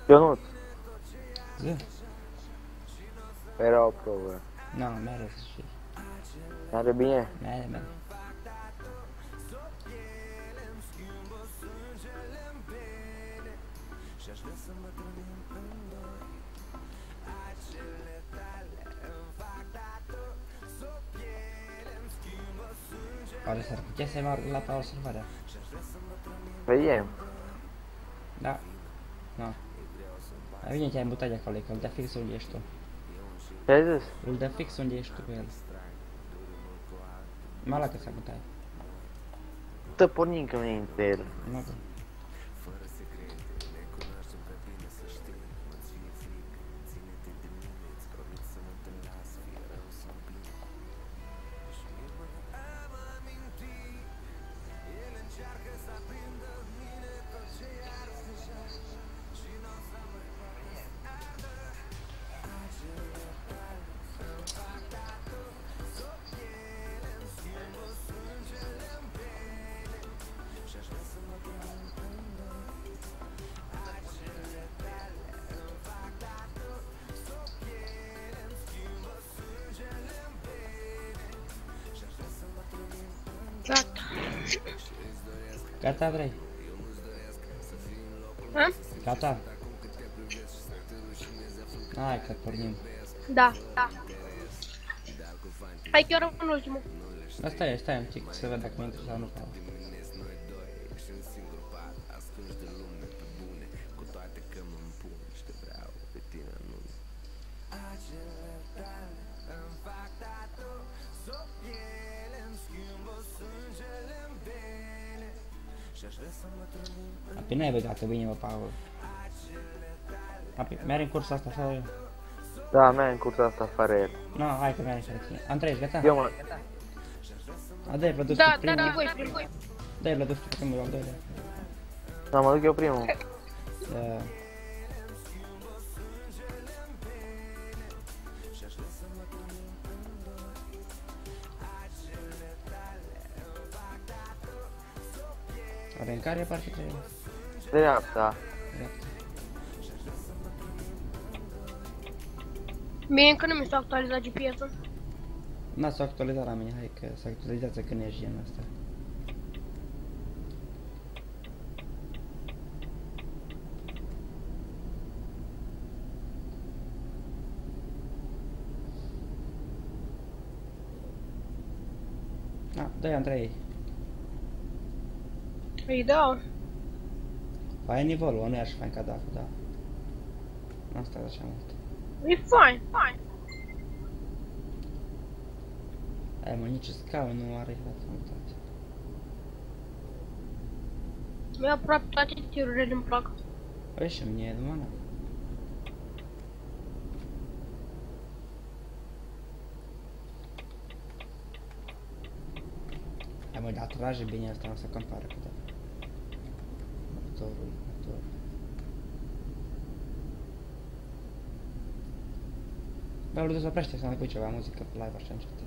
Speaker 2: Ionuț,
Speaker 1: Zi.
Speaker 2: era o probă.
Speaker 1: Nu, mere să știi.
Speaker 2: Are bine?
Speaker 1: Mere. Oare s-ar putea să meargă la Paul salvarea?
Speaker 2: Vedem.
Speaker 1: Da. Nu. Mai bine te-ai mutat de acolo, că îl dea fix unde ești tu.
Speaker 2: Ce ai zis?
Speaker 1: Îl dă fix unde ești tu cu el. Mai la că s-a mutat.
Speaker 2: Tă pornim că nu între el.
Speaker 1: Nu.
Speaker 7: Gata.
Speaker 1: Gata, vrei?
Speaker 7: Ha?
Speaker 1: Gata? Hai că pornim.
Speaker 7: Da. Hai chiar în ultimul.
Speaker 1: Da, stai un pic să văd dacă mă intră sau nu. Paul. Apoi n-ai băgat bine, mă, Paul. Apoi, mergi în cursa asta sau eu?
Speaker 2: Da, merg în cursa asta fără el.
Speaker 1: Nu, hai că mergi fără tine. Andrei, ești gata?
Speaker 2: Eu mă...
Speaker 1: A, dai Vlădus
Speaker 7: Da,
Speaker 1: tu primul.
Speaker 7: voi.
Speaker 1: Dai Vlădus tu primul, al doilea.
Speaker 2: Da, mă duc eu primul.
Speaker 1: Da. Oare în care parte trebuie?
Speaker 2: Dreapta.
Speaker 1: Dreapta.
Speaker 7: Mie încă nu mi s-a actualizat GPS-ul.
Speaker 1: N-a s-o actualizat la mine, hai că se actualizează când ești genul ăsta. Da, dă-i Andrei.
Speaker 7: Păi da.
Speaker 1: Aia e nivelul, nu e așa fain ca DAF, da. Nu asta așa mult.
Speaker 7: E fine.
Speaker 1: Aia mă, nici scaun nu are la fruntate.
Speaker 7: Mie aproape toate tirurile îmi plac.
Speaker 1: Păi și mie, mână. Hai mă, dar trage bine asta, nu se compară cu DAF. Motorul. Bă, Lourdes, oprește să ne pui ceva muzică pe live așa încet.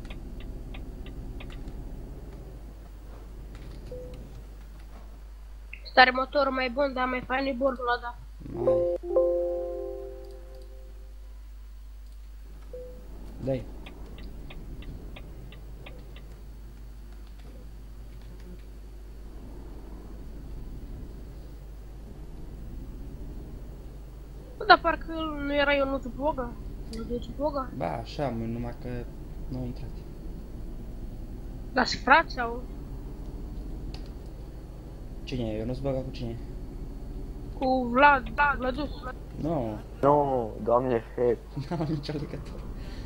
Speaker 7: Stare motorul mai bun, dar mai fain e bordul ăla, da.
Speaker 1: Mai. Dai.
Speaker 7: Bă, dar parcă nu era Ionuț Boga. Ionuț Boga.
Speaker 1: Ba, așa, mă, numai că nu a intrat.
Speaker 7: Dar sunt frați sau
Speaker 1: Cine e? Eu nu-ți băga cu cine?
Speaker 7: cu Vlădus.
Speaker 1: Nu,
Speaker 2: Nu, doamne șef.
Speaker 1: n-am nicio legătură.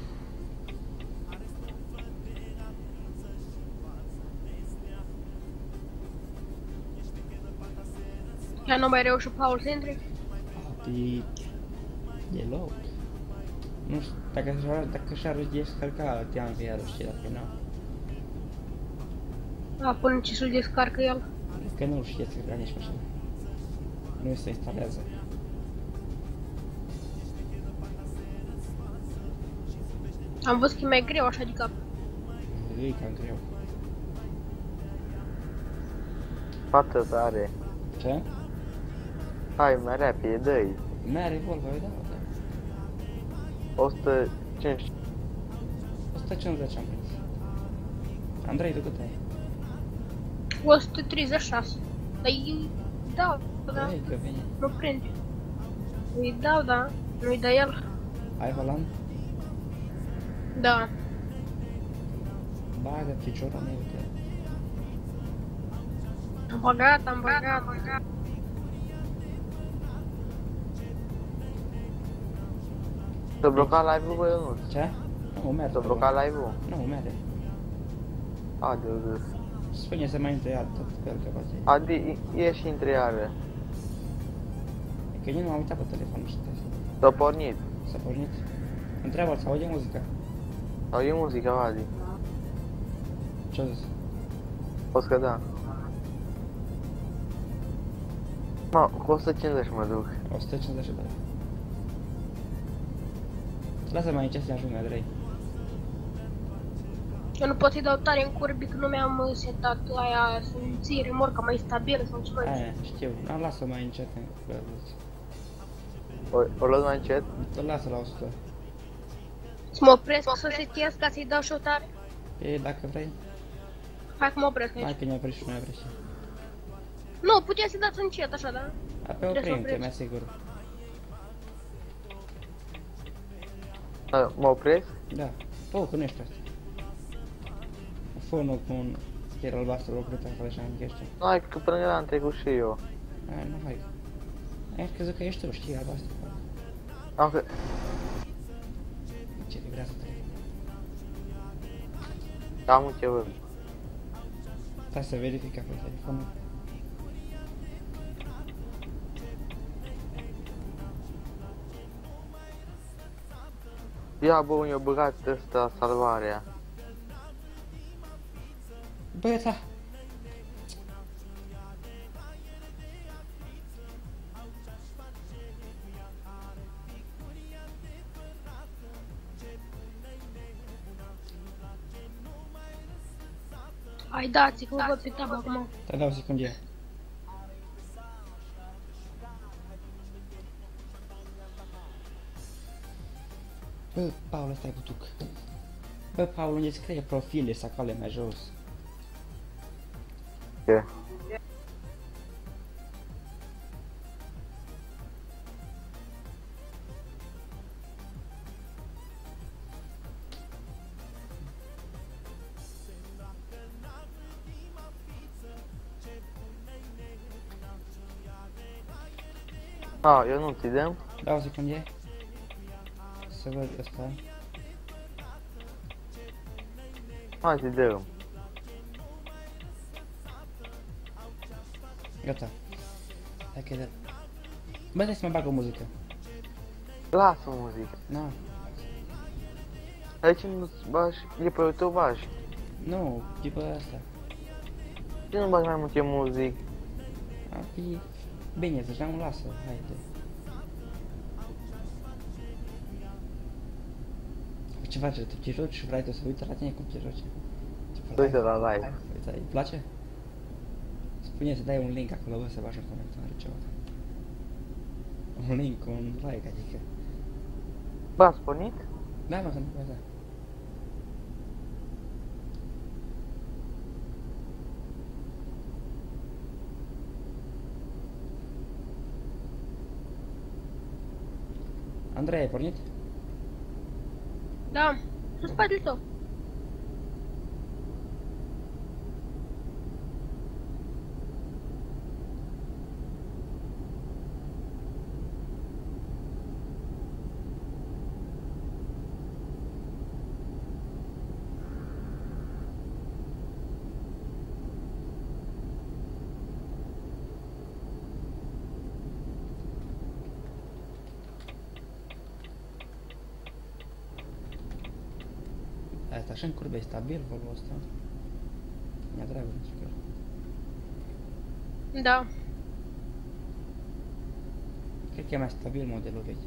Speaker 7: Chiar nu mai reușit Paul să intre.
Speaker 1: E deloc. Nu știu, dacă și-ar descărca, te-am fi iarăși, știi, dacă nu.
Speaker 7: Da, până ce să-l descarcă el.
Speaker 1: Că nu știe să vrea nici așa. Nu se instalează.
Speaker 7: Am văzut că e mai greu așa de cap.
Speaker 1: E cam greu.
Speaker 2: Fată tare.
Speaker 1: Ce?
Speaker 2: Hai, mai repede, dă-i.
Speaker 1: N-are Volvo, da, da.
Speaker 2: 150.
Speaker 1: 150 am prins. Andrei, tu cât ai?
Speaker 7: 136. Dar îi dau, da.
Speaker 1: Ei, că vine.
Speaker 7: Nu prinde. Îi dau, da. Nu-i dă el.
Speaker 1: Ai volan?
Speaker 7: Da.
Speaker 1: Bagă piciorul în el, că...
Speaker 7: Am băgat.
Speaker 2: S-a blocat live-ul, bă, Ionuț?
Speaker 1: Ce? Nu, merge.
Speaker 2: S-a blocat live-ul?
Speaker 1: Nu, merge.
Speaker 2: Adi,
Speaker 1: Spune să mai intre iar tot pe el, că poate.
Speaker 2: Adi, ieși între iară.
Speaker 1: E că nici nu m-am uitat pe telefon, nu știu.
Speaker 2: S-a pornit.
Speaker 1: S-a pornit. Întreabă-l, să aude muzica.
Speaker 2: Sau e muzica, Adi.
Speaker 1: Ce-a zis?
Speaker 2: O să da. Mă, cu 150 mă duc.
Speaker 1: 150 de lei. Lasă-mă aici să-i ajung, Andrei.
Speaker 7: Eu nu pot să-i dau tare în curbi că nu mi-am setat aia să-mi ții remorca mai stabilă sau ceva.
Speaker 1: Aia, știu. Da, lasă mai încet.
Speaker 2: O luat mai încet?
Speaker 1: Îl lasă la 100.
Speaker 7: Să mă opresc să setez ca să-i dau și o tare?
Speaker 1: E, dacă vrei.
Speaker 7: Hai că mă opresc aici.
Speaker 1: Hai că ne oprești și mai oprești.
Speaker 7: Nu, puteți să dați încet așa, da?
Speaker 1: A, pe oprim, că mi-a sigur.
Speaker 2: Mă opresc?
Speaker 1: Da. Oh, că nu ești asta. Fonul cu un chiar albastru lucrurit acolo și am închește.
Speaker 2: Nu, hai că până la am trecut și eu.
Speaker 1: Hai, nu, hai. Ai crezut că ești tu, știi, albastru.
Speaker 2: Am că...
Speaker 1: Ce vibrează telefonul.
Speaker 2: Am un ceva.
Speaker 1: Stai să verific pe telefonul.
Speaker 2: Ia, bă, mi-a băgat ăsta salvarea.
Speaker 1: Bă, da.
Speaker 7: Hai dați, că mă văd pe tab acum.
Speaker 1: Te dau o secundie. Bă, Paul, ăsta e butuc. Bă, Paul, unde scrie profile sau acolo mai jos?
Speaker 2: Ce? A, eu nu ți dăm?
Speaker 1: Dau o secundie. Să văd ăsta.
Speaker 2: Hai ți dăm.
Speaker 1: Gata. Hai că e de... Bă, stai să mă bag o muzică.
Speaker 2: Lasă muzică.
Speaker 1: Na.
Speaker 2: Aici nu-ți bagi, e pe YouTube bagi.
Speaker 1: Nu, e pe asta.
Speaker 2: Ce nu bagi mai multe muzic?
Speaker 1: Ar fi... Bine, să nu lasă, haide. Ce faci? Tu te joci și vrei tu să uite la tine cum te joci?
Speaker 2: Uite la live.
Speaker 1: Uite, îi place? Spune să dai un link acolo, bă, să bagi în comentarii ceva. Un link, un like, adică.
Speaker 2: Bă, ați pornit?
Speaker 1: Da, mă, sunt pe asta. Andrei, ai pornit?
Speaker 7: Da, în spatele tău.
Speaker 1: Asta așa în curbe e stabil, Volvo ăsta. Mi-a dragă, nu știu chiar.
Speaker 7: Da.
Speaker 1: Cred că e mai stabil modelul vechi.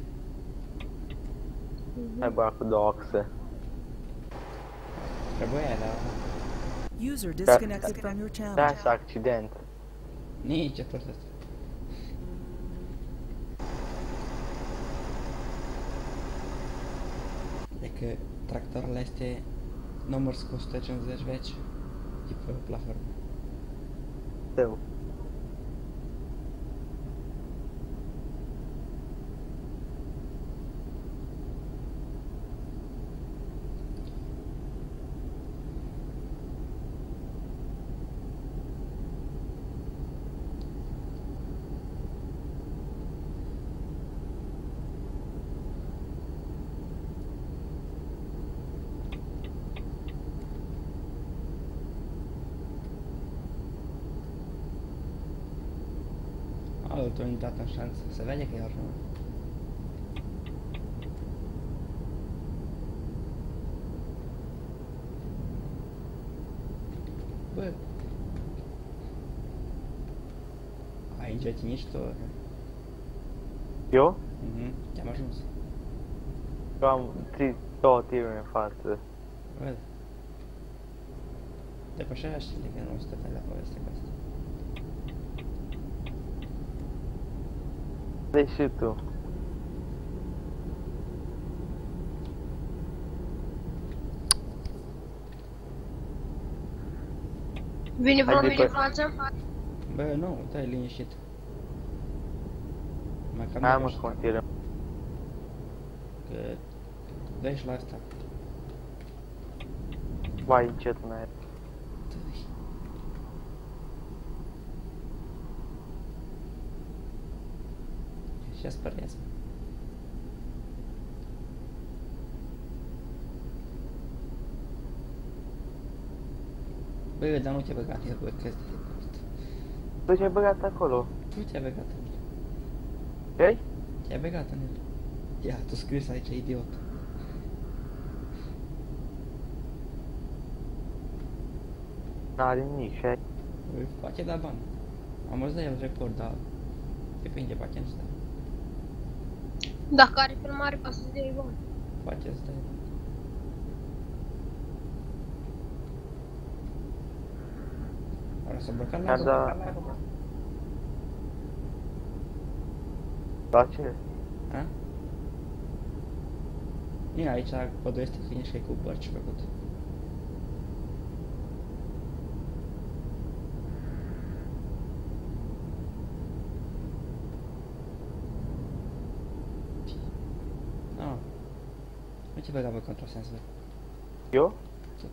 Speaker 2: Hai bă, cu două axe.
Speaker 1: Trebuia, dar...
Speaker 6: User disconnected from your channel.
Speaker 2: Da, și accident.
Speaker 1: Nici tot asta. că tractorul este număr cu 150 veci e pe platformă.
Speaker 2: Tău.
Speaker 1: Altă unitate în șanță, se vede că e așa. Bă, ai încetinit și tu?
Speaker 2: Eu?
Speaker 1: Te-am ajuns.
Speaker 2: Eu am 2 tiruri în față.
Speaker 1: Văd. Depășește-le că nu stă pe la poveste cu asta.
Speaker 2: Deci și tu.
Speaker 7: Vine vreunul
Speaker 2: Adică-
Speaker 7: din față?
Speaker 1: Bă, nu, dai liniștit. Mai cam
Speaker 2: Hai mă,
Speaker 1: depășit.
Speaker 2: continuăm.
Speaker 1: Că vezi la asta.
Speaker 2: Vai, încet mai.
Speaker 1: Și speriază. Bă, dar nu te-a băgat el, bă, că este prost.
Speaker 2: Tu ce-ai băgat acolo?
Speaker 1: Tu te-a băgat în el.
Speaker 2: Ce-ai?
Speaker 1: Te-a băgat în el. Ia, tu scris aici, idiot.
Speaker 2: N-are nimic și ai.
Speaker 1: Bă, poate da bani. Am văzut el report, dar depinde, poate nu stai.
Speaker 7: Dacă are filmare, poate să-ți dea bani.
Speaker 1: Poate stai. Ora s-a blocat la
Speaker 2: Da. La ce?
Speaker 1: A? Bine, aici codul este că e cu bărci făcut. Ah. Nu te băga pe contrasensor.
Speaker 2: Eu?
Speaker 1: Tot.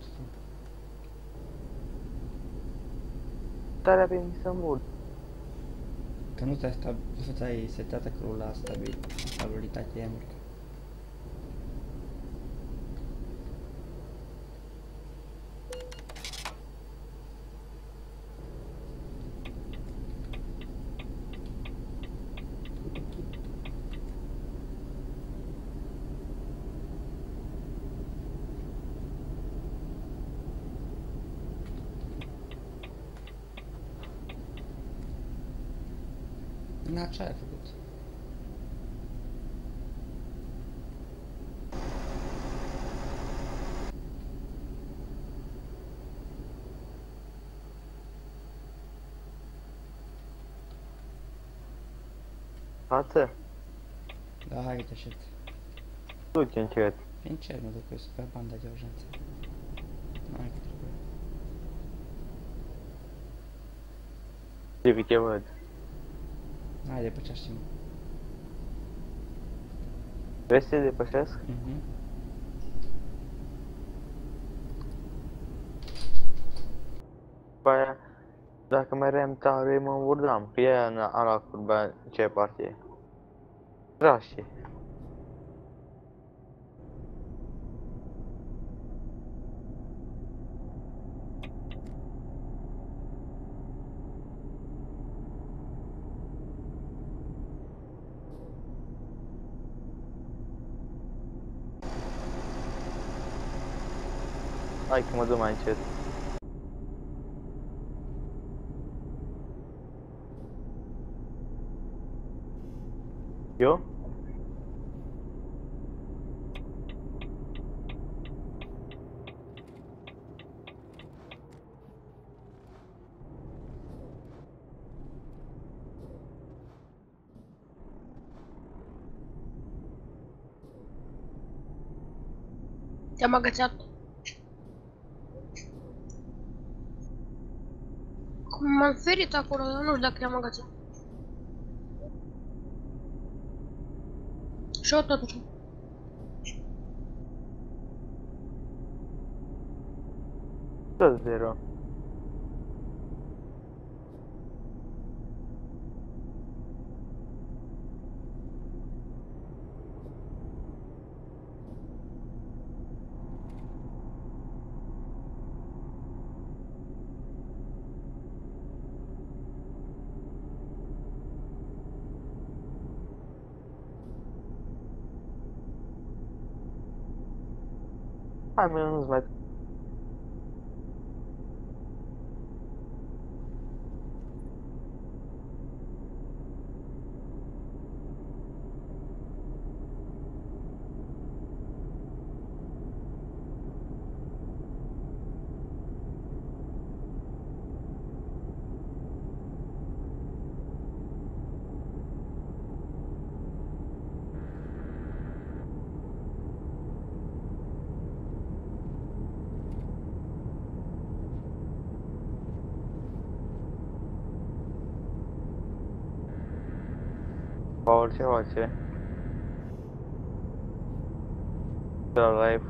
Speaker 2: Starea pe Istanbul.
Speaker 1: Că nu ți-ai setat acolo la stabilitatea America. Na, ce ai făcut?
Speaker 2: Față?
Speaker 1: Da, hai că te aștept.
Speaker 2: Du-te încet.
Speaker 1: Încet mă duc, eu sunt pe banda de urgență. N-ai că trebuie.
Speaker 2: Civic, te văd.
Speaker 1: Hai, depăcește-mă.
Speaker 2: Vrei să te depășesc? După aia, dacă mai eram tare, mă învurdam. Că ea în ala curba, ce parte e? Rașie. Hai că mă duc mai încet. Eu?
Speaker 7: Te-am agățat. Cum m-am ferit acolo, dar nu știu dacă te-am agățat. Și eu totuși.
Speaker 2: 0. Hai mă, nu-ți mai... Paul, ce face? La live.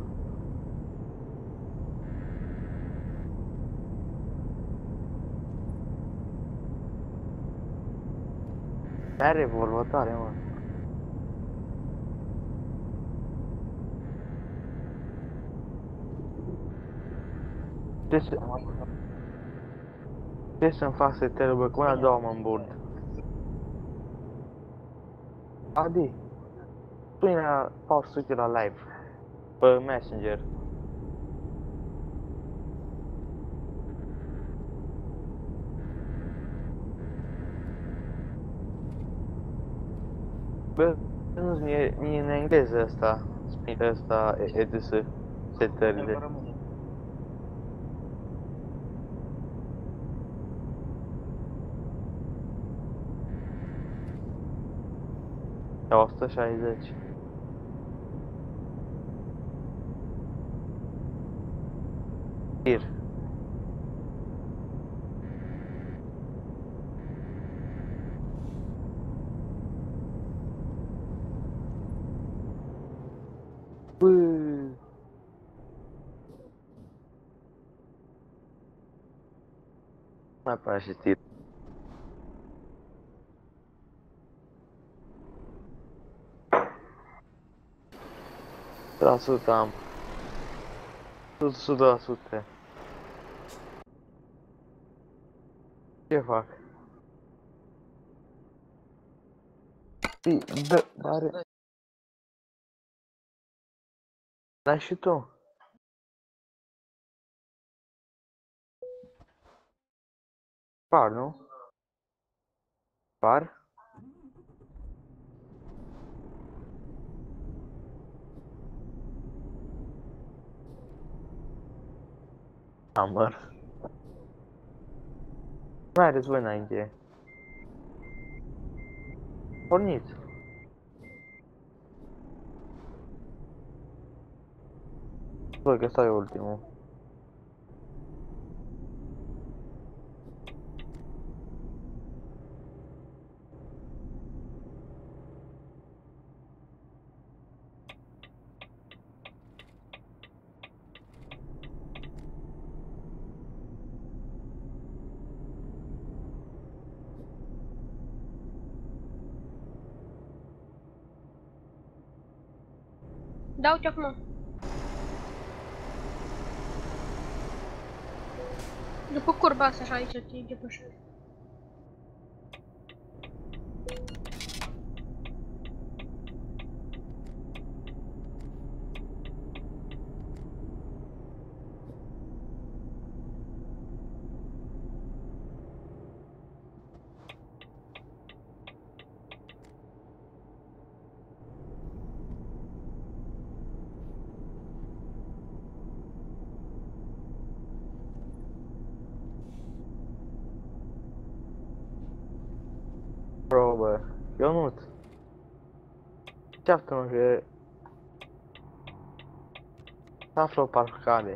Speaker 2: Are revolvătoare, mă. Ce să-mi fac să te rugă, cum a doua mă în bord? Adi, spune la Paul să uite la live, pe Messenger. Bă, nu-ți mie în engleză ăsta, spune ăsta, EDS, setările. La 160. Tir. Mai pare și tir. La 100 am. 100%. Ce fac? Dar... Dar și tu? Par, nu? Par? Amăr. Mai are voi înainte. Porniți. Bă, că ăsta e ultimul.
Speaker 7: Da, uite acum. După curba asta așa aici te depășești.
Speaker 2: Probă. Ionut. Ceaptă-mă că... Află o parcare.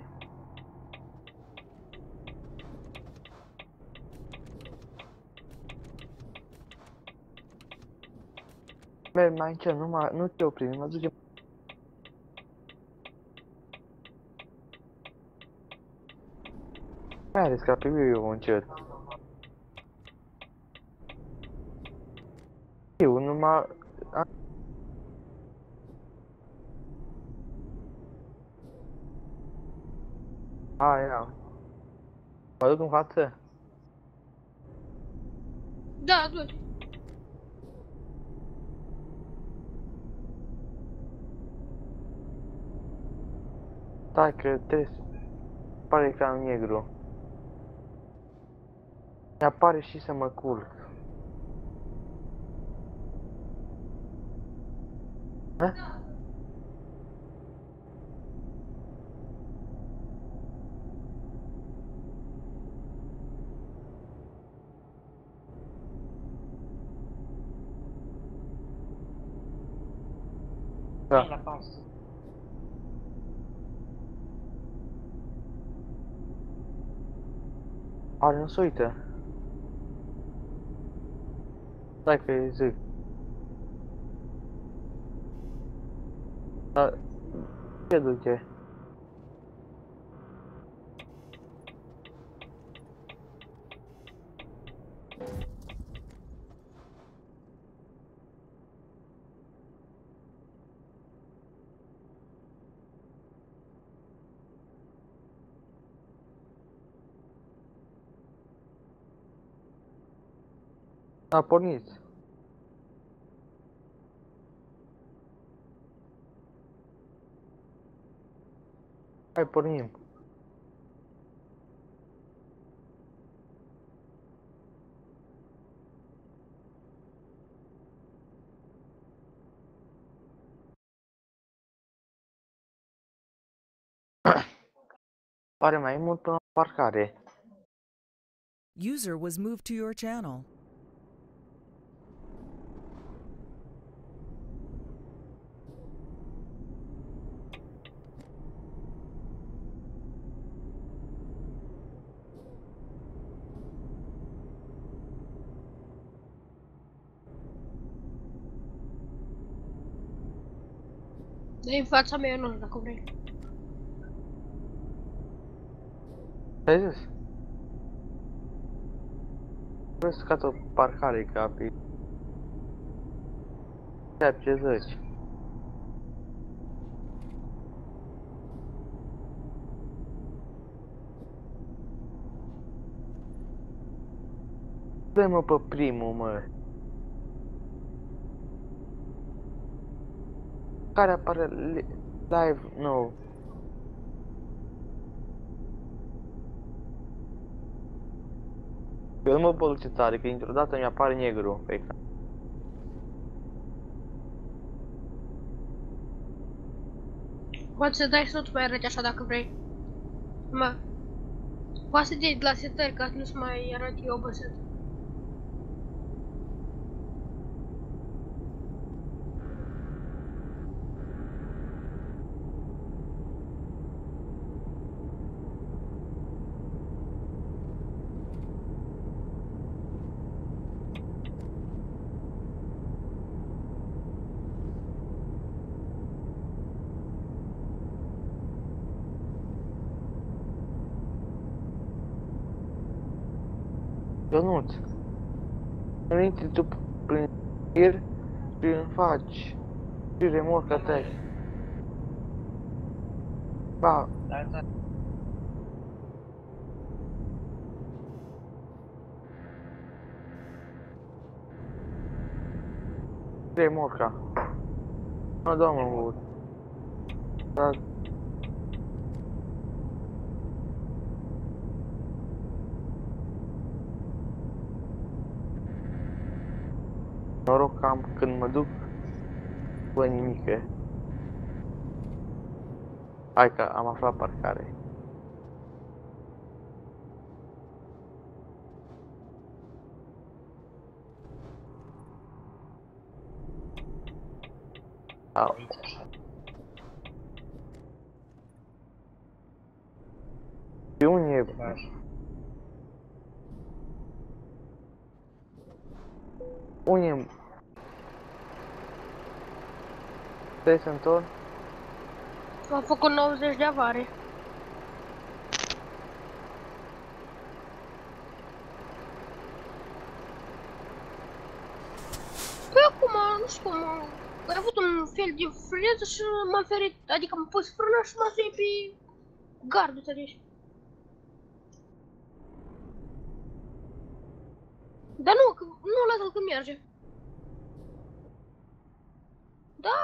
Speaker 2: Merg mai încet, nu te opri, mă duce. Mai ales ca pe eu încet. Eu numai... Ia. Mă duc în față?
Speaker 7: Da, du-te.
Speaker 2: Stai că trebuie să... Pare că am negru. Mi-apare și să mă culc. Ha? Da.
Speaker 1: La pas.
Speaker 2: Are, nu se uită. Stai că îi zic. Dar... Ce duce? A pornit. Hai, pornim. Pare mai mult până la parcare.
Speaker 6: User was moved to your channel.
Speaker 7: Dă-i în fața mea, nu, dacă vrei.
Speaker 2: Ce-ai zis? Vreau să scat o parcare ca pe... Ceea ce zici. Dă-mă pe primul, mă. Care apare live nou? Eu nu mă pot duce tare, că dintr-o dată mi-apare negru pe ecran.
Speaker 7: Poți să dai să-ți mai arăți așa dacă vrei. Mă. Poți să dai de la setări ca să nu-ți mai arăt eu obosit.
Speaker 2: Ionuț, nu intri tu prin tir și îmi faci și remorca ta. Ba,
Speaker 1: Da.
Speaker 2: remorca. Mă dau mă, dar... Noroc că am când mă duc, bă, nimică. Hai că am aflat parcare. Au. întreb. Unde trebuie să întorc?
Speaker 7: Am făcut 90 de avare. Păi acum, nu știu cum, am avut un fel de freză și m-am ferit, adică am pus frâna și m-am ferit pe gardul ăsta de aici. Dar nu, nu lasă-l că merge. Da.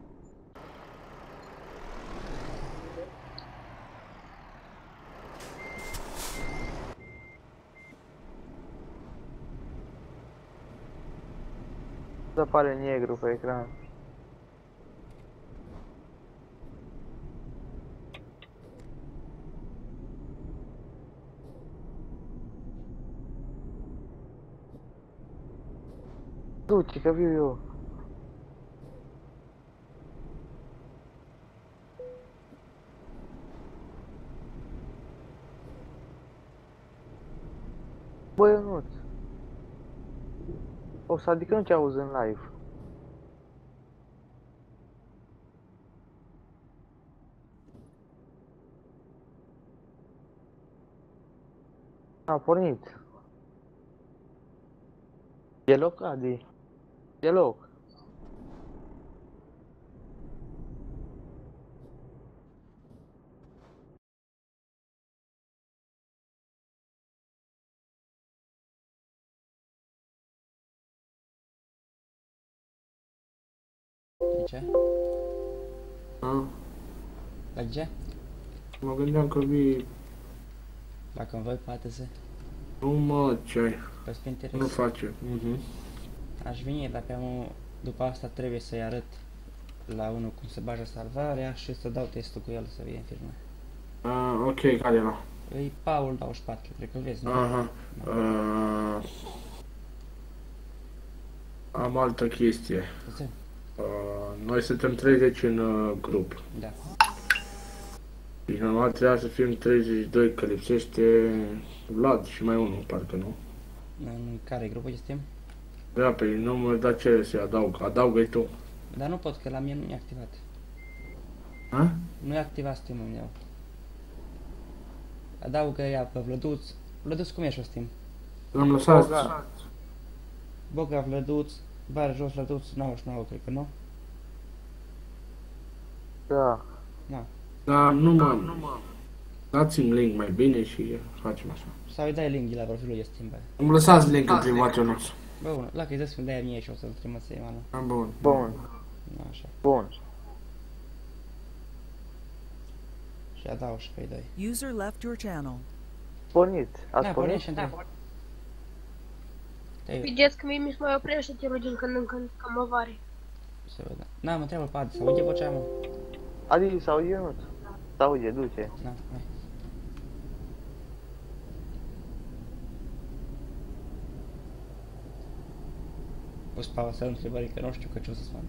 Speaker 2: Apare negru pe ecran. Du-te, că viu eu. Băi, Ionuț. O să adică nu te auzi în live. A pornit. E loc, Adi? E loc.
Speaker 1: De ce?
Speaker 8: A,
Speaker 1: De ce?
Speaker 8: mă gândeam că vii...
Speaker 1: Dacă îmi voi poate să...
Speaker 8: Nu mă, ce ai?
Speaker 1: Păi pe interes.
Speaker 8: Nu face.
Speaker 1: Aș veni dacă am... După asta trebuie să-i arăt la unul cum se bagă salvarea și să dau testul cu el să vie în firmă.
Speaker 8: Ok, care era?
Speaker 1: E Paul 24, cred că vezi, nu?
Speaker 8: Aha. Am altă chestie.
Speaker 1: Ce?
Speaker 8: Noi suntem 30 în grup.
Speaker 1: Da.
Speaker 8: Deci normal trebuia să fim 32, că lipsește Vlad și mai unul, parcă nu?
Speaker 1: În care grupul suntem?
Speaker 8: Da, pe nu mă da ce să adaug. Adaugă-i tu.
Speaker 1: Dar nu pot, că la mine nu e activat.
Speaker 8: Ha?
Speaker 1: Nu e activat Steam-ul meu. Adaugă ea pe Vlăduț. Vlăduț, cum ești pe Steam?
Speaker 8: L-am lăsat.
Speaker 1: Boga Vlăduț, bară jos Vlăduț 99, cred că nu?
Speaker 2: Da.
Speaker 1: Na.
Speaker 8: Dar nu mă... Dați-mi link mai bine și facem așa.
Speaker 1: Sau îi dai link de la profilul de Steam, bă.
Speaker 8: Îmi lăsați link în privat, Ionuț.
Speaker 1: Bă, bună, la că-i dă să-mi dai mie și o să-l trimit să-i mană.
Speaker 8: Am bun.
Speaker 2: Bun.
Speaker 1: Na, așa.
Speaker 2: Bun.
Speaker 1: Și adaug și pe-i doi.
Speaker 6: User left your channel.
Speaker 2: Pornit. Ați
Speaker 1: Da,
Speaker 2: pornit?
Speaker 1: pornește și întreb.
Speaker 7: Vedeți că mie mi se mai oprește tirul din când în când, cam avare.
Speaker 1: Să vedem. Na, mă întreabă pe Adi, sau unde vocea, mă?
Speaker 2: Adi, sau Ionuț? S-aude, du-te.
Speaker 1: Na, hai. Pus pauză întrebări, că nu știu că ce o să spun.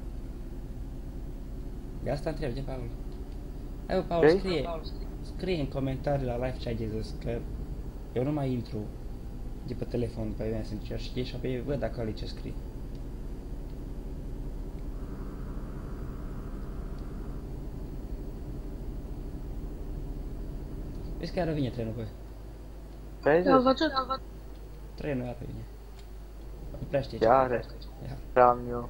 Speaker 1: De asta întreb de Paul. Hai, bă, Paul,
Speaker 2: Ce?
Speaker 1: scrie în comentarii la live ce ai de zis, că eu nu mai intru de pe telefon pe Messenger, știi? Și apoi văd dacă ali ce scrie. Vezi că iară vine trenul, bă.
Speaker 2: Ce ai
Speaker 7: Am
Speaker 2: zis?
Speaker 7: văzut, am văzut.
Speaker 1: Trenul iară vine. Oprește-i.
Speaker 2: Iară.
Speaker 1: Ia.
Speaker 2: Am eu.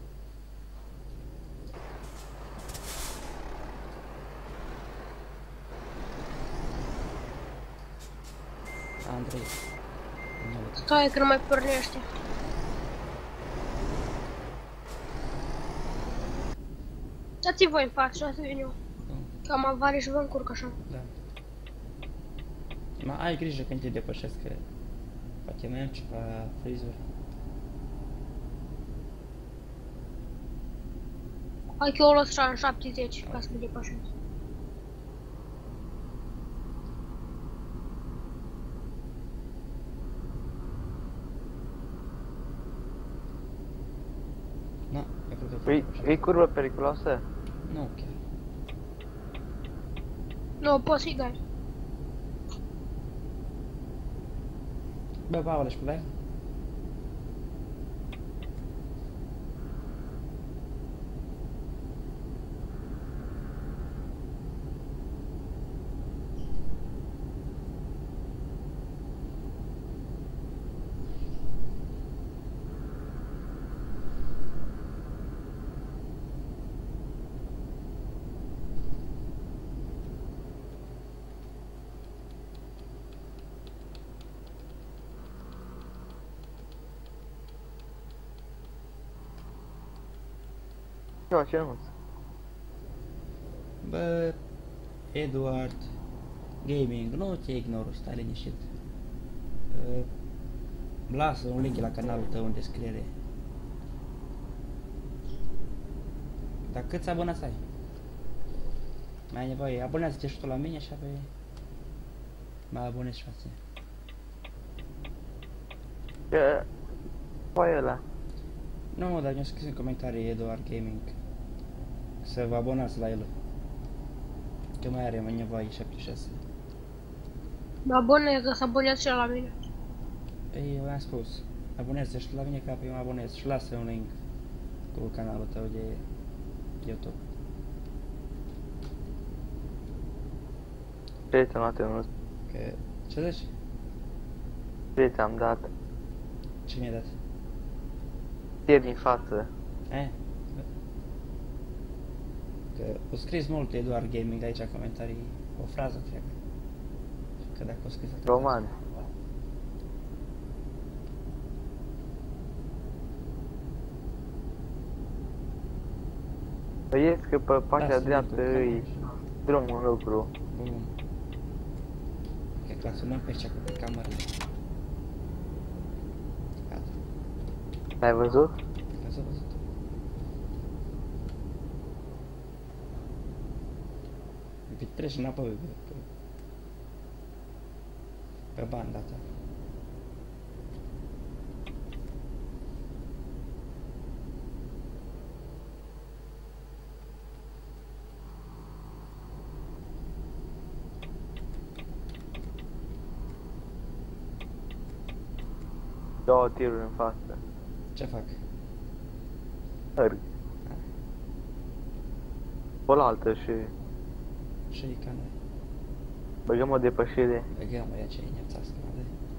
Speaker 1: Andrei. Nu uite.
Speaker 7: Stai că nu mai pornește. Dați-i voi în față, așa să vin eu. Cam avare și vă încurc așa.
Speaker 1: Da. Ma ai grijă când te depășesc, că poate mai am ceva frizuri.
Speaker 7: Hai că eu o las așa în 70 ca să mă depășesc.
Speaker 1: Na, eu cred că te depășesc.
Speaker 2: E curvă periculoasă?
Speaker 1: Nu, chiar.
Speaker 7: Nu, poți să-i dai.
Speaker 1: Bă, Paul, ești pe live?
Speaker 2: Ce faci, Ionuț?
Speaker 1: Bă, Eduard Gaming, nu te ignor, stai liniștit. Lasă un link la canalul tău în descriere. Dar câți abonați ai? Mai ai nevoie, abonează-te și tu la mine și apoi mă abonezi și față.
Speaker 2: Ce? Păi ăla.
Speaker 1: Nu, dar mi-a scris în comentarii Eduard Gaming să vă abonați la el. Că mai are mai nevoie 76.
Speaker 7: Mă abonez, dar să abonează și la mine.
Speaker 1: Ei, v-am spus, abonează și la mine ca pe eu mă abonez și lasă un link cu canalul tău de YouTube.
Speaker 2: Ce ți-am dat, Ionuț?
Speaker 1: Că, ce zici?
Speaker 2: Ce ți-am dat?
Speaker 1: Ce mi-ai dat?
Speaker 2: Tir din față.
Speaker 1: Că o scris mult Eduard Gaming aici în comentarii, o frază întreagă. Că dacă o scris atât.
Speaker 2: Roman. Vezi că pe partea dreaptă îi drumul în lucru.
Speaker 1: Bun. Că clasăm pe aici cu camerele. Gata.
Speaker 2: L-ai văzut?
Speaker 1: Ați văzut? Treci înapoi pe banda ta.
Speaker 2: Două tiruri în față.
Speaker 1: Ce fac?
Speaker 2: Merg. Olaltă și
Speaker 1: Și ca noi.
Speaker 2: băgăm o depășire.
Speaker 1: Băgăm aia ce inețească, de.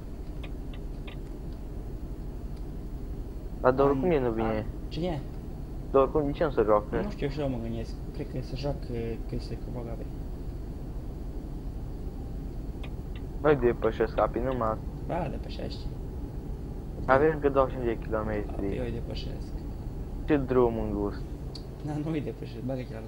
Speaker 2: Dar de oricum e nu vine.
Speaker 1: Cine?
Speaker 2: De oricum de ce nu se joacă?
Speaker 1: Nu știu, și eu mă gândesc. Cred că se joacă că se cu Bogabei.
Speaker 2: Nu-i depășesc apii, numai.
Speaker 1: Ba, depășești.
Speaker 2: Avem încă 25 de
Speaker 1: Eu
Speaker 2: kilometri.
Speaker 1: îi depășesc.
Speaker 2: Ce drum îngust.
Speaker 1: Da, nu îi depășesc, bagă-te la loc.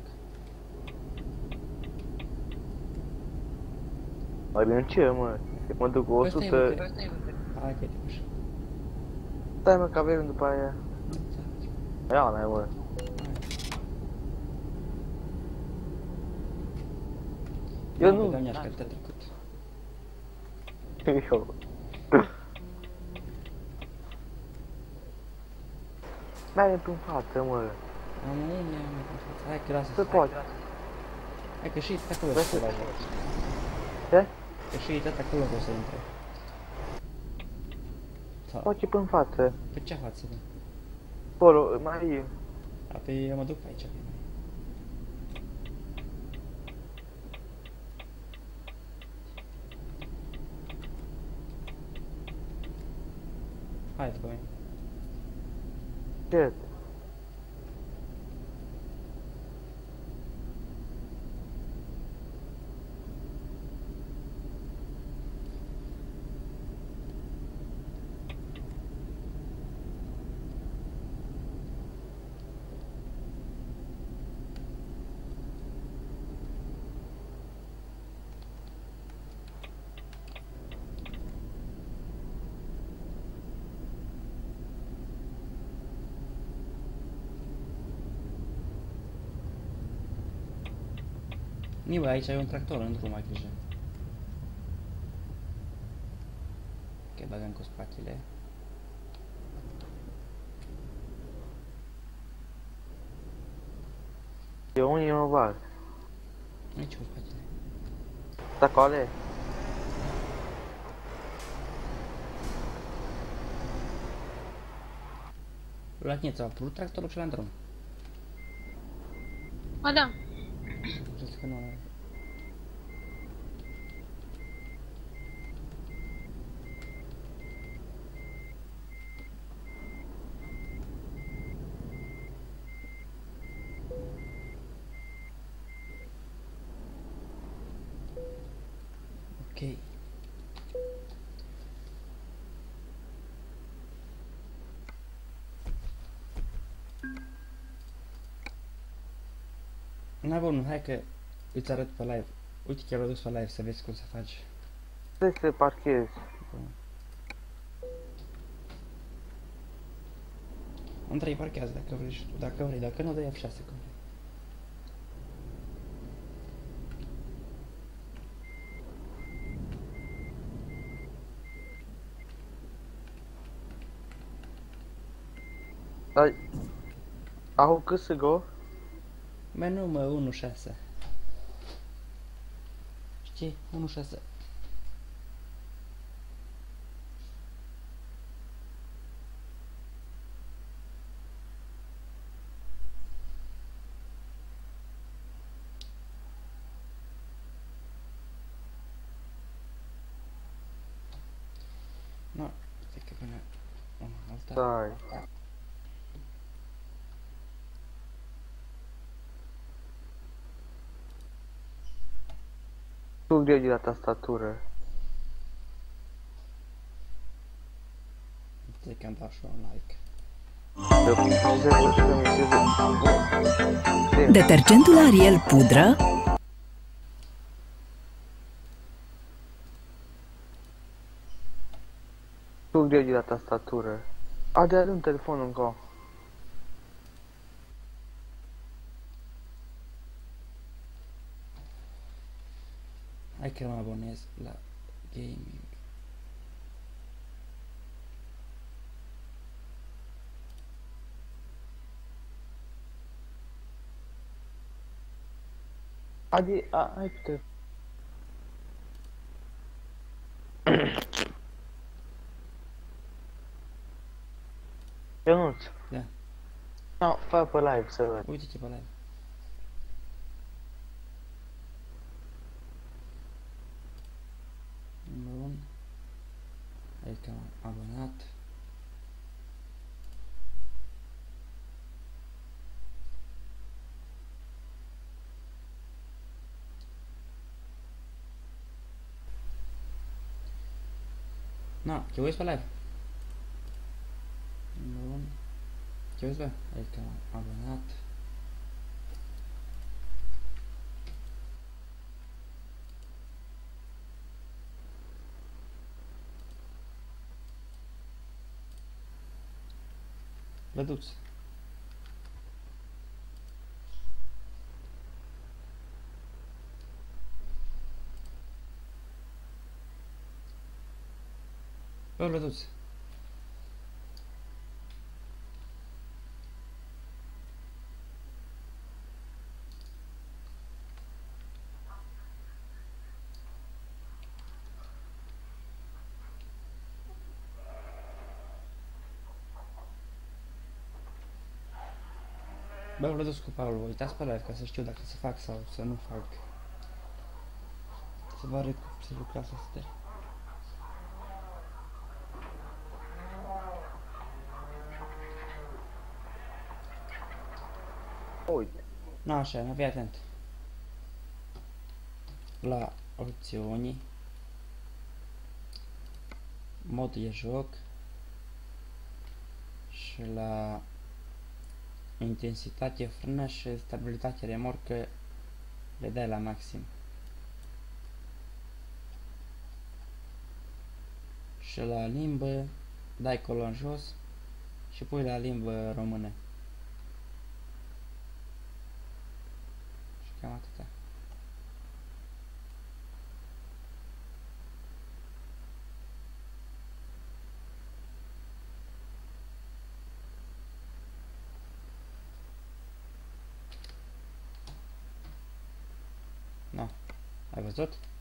Speaker 2: Ori în ce, mă? Că mă duc cu 100...
Speaker 1: Hai că-i depășesc.
Speaker 2: Stai, mă, că avem după aia. Ia, mai mă. Eu nu.
Speaker 1: Doamne, aș că te-a trecut.
Speaker 2: Eu. Mergem prin față, mă.
Speaker 1: Am unde, hai că lasă.
Speaker 2: Se poate.
Speaker 1: Hai că și acolo o să bagi.
Speaker 2: Ce?
Speaker 1: Că și tot acolo o să intre.
Speaker 2: Poate până în față.
Speaker 1: Pe ce față, bă?
Speaker 2: Acolo, mai...
Speaker 1: Apoi eu mă duc pe aici. Pe mai. Hai după mine.
Speaker 2: Ce?
Speaker 1: Niba, aici ai un tractor în drum, ai grijă. Ok, băgăm cu spatele.
Speaker 2: Eu unii mă bag.
Speaker 1: Nici cu spatele.
Speaker 2: Tacole?
Speaker 1: La tine ți-a apărut tractorul și la drum.
Speaker 7: Ba da.
Speaker 1: Crezi că nu l-am. Ok. Na bun, hai că îți arăt pe live. Uite chiar l-a dus pe live să vezi cum se face.
Speaker 2: Trebuie să parchezi.
Speaker 1: Andrei, parchează dacă vrei, și tu, dacă vrei, dacă nu, dai F6 cum vrei.
Speaker 2: Dar... Au cât să go?
Speaker 1: Meniu mă, 1.6. Știi? 1.6. Nu, stai că până una alta.
Speaker 2: Stai. Tu greu de la tastatură.
Speaker 1: Stai că am dat și eu un like.
Speaker 6: Detergentul Ariel pudră
Speaker 2: Tu greu de la tastatură. A, de un telefon încă.
Speaker 1: Hai că mă abonez la gaming.
Speaker 2: Adi, hai putea. Ionuț.
Speaker 1: Da.
Speaker 2: No, fă pe live să văd.
Speaker 1: Uite ce pe live. Bun. Hai că am abonat. Na, te uiți pe live. Bun. Te uiți, bă? Hai că am abonat. Veduț. Bă, Vlăduț. Bă, Vlăduț cu Paul, vă uitați pe live ca să știu dacă să fac sau să nu fac. Să vă arăt cum se lucrează asta.
Speaker 2: Uite.
Speaker 1: Nu așa, mă fii atent. La opțiuni, mod de joc și la intensitate frână și stabilitate remorcă le dai la maxim. Și la limbă dai colon jos și pui la limbă română. Și cam atâta. No, ai văzut?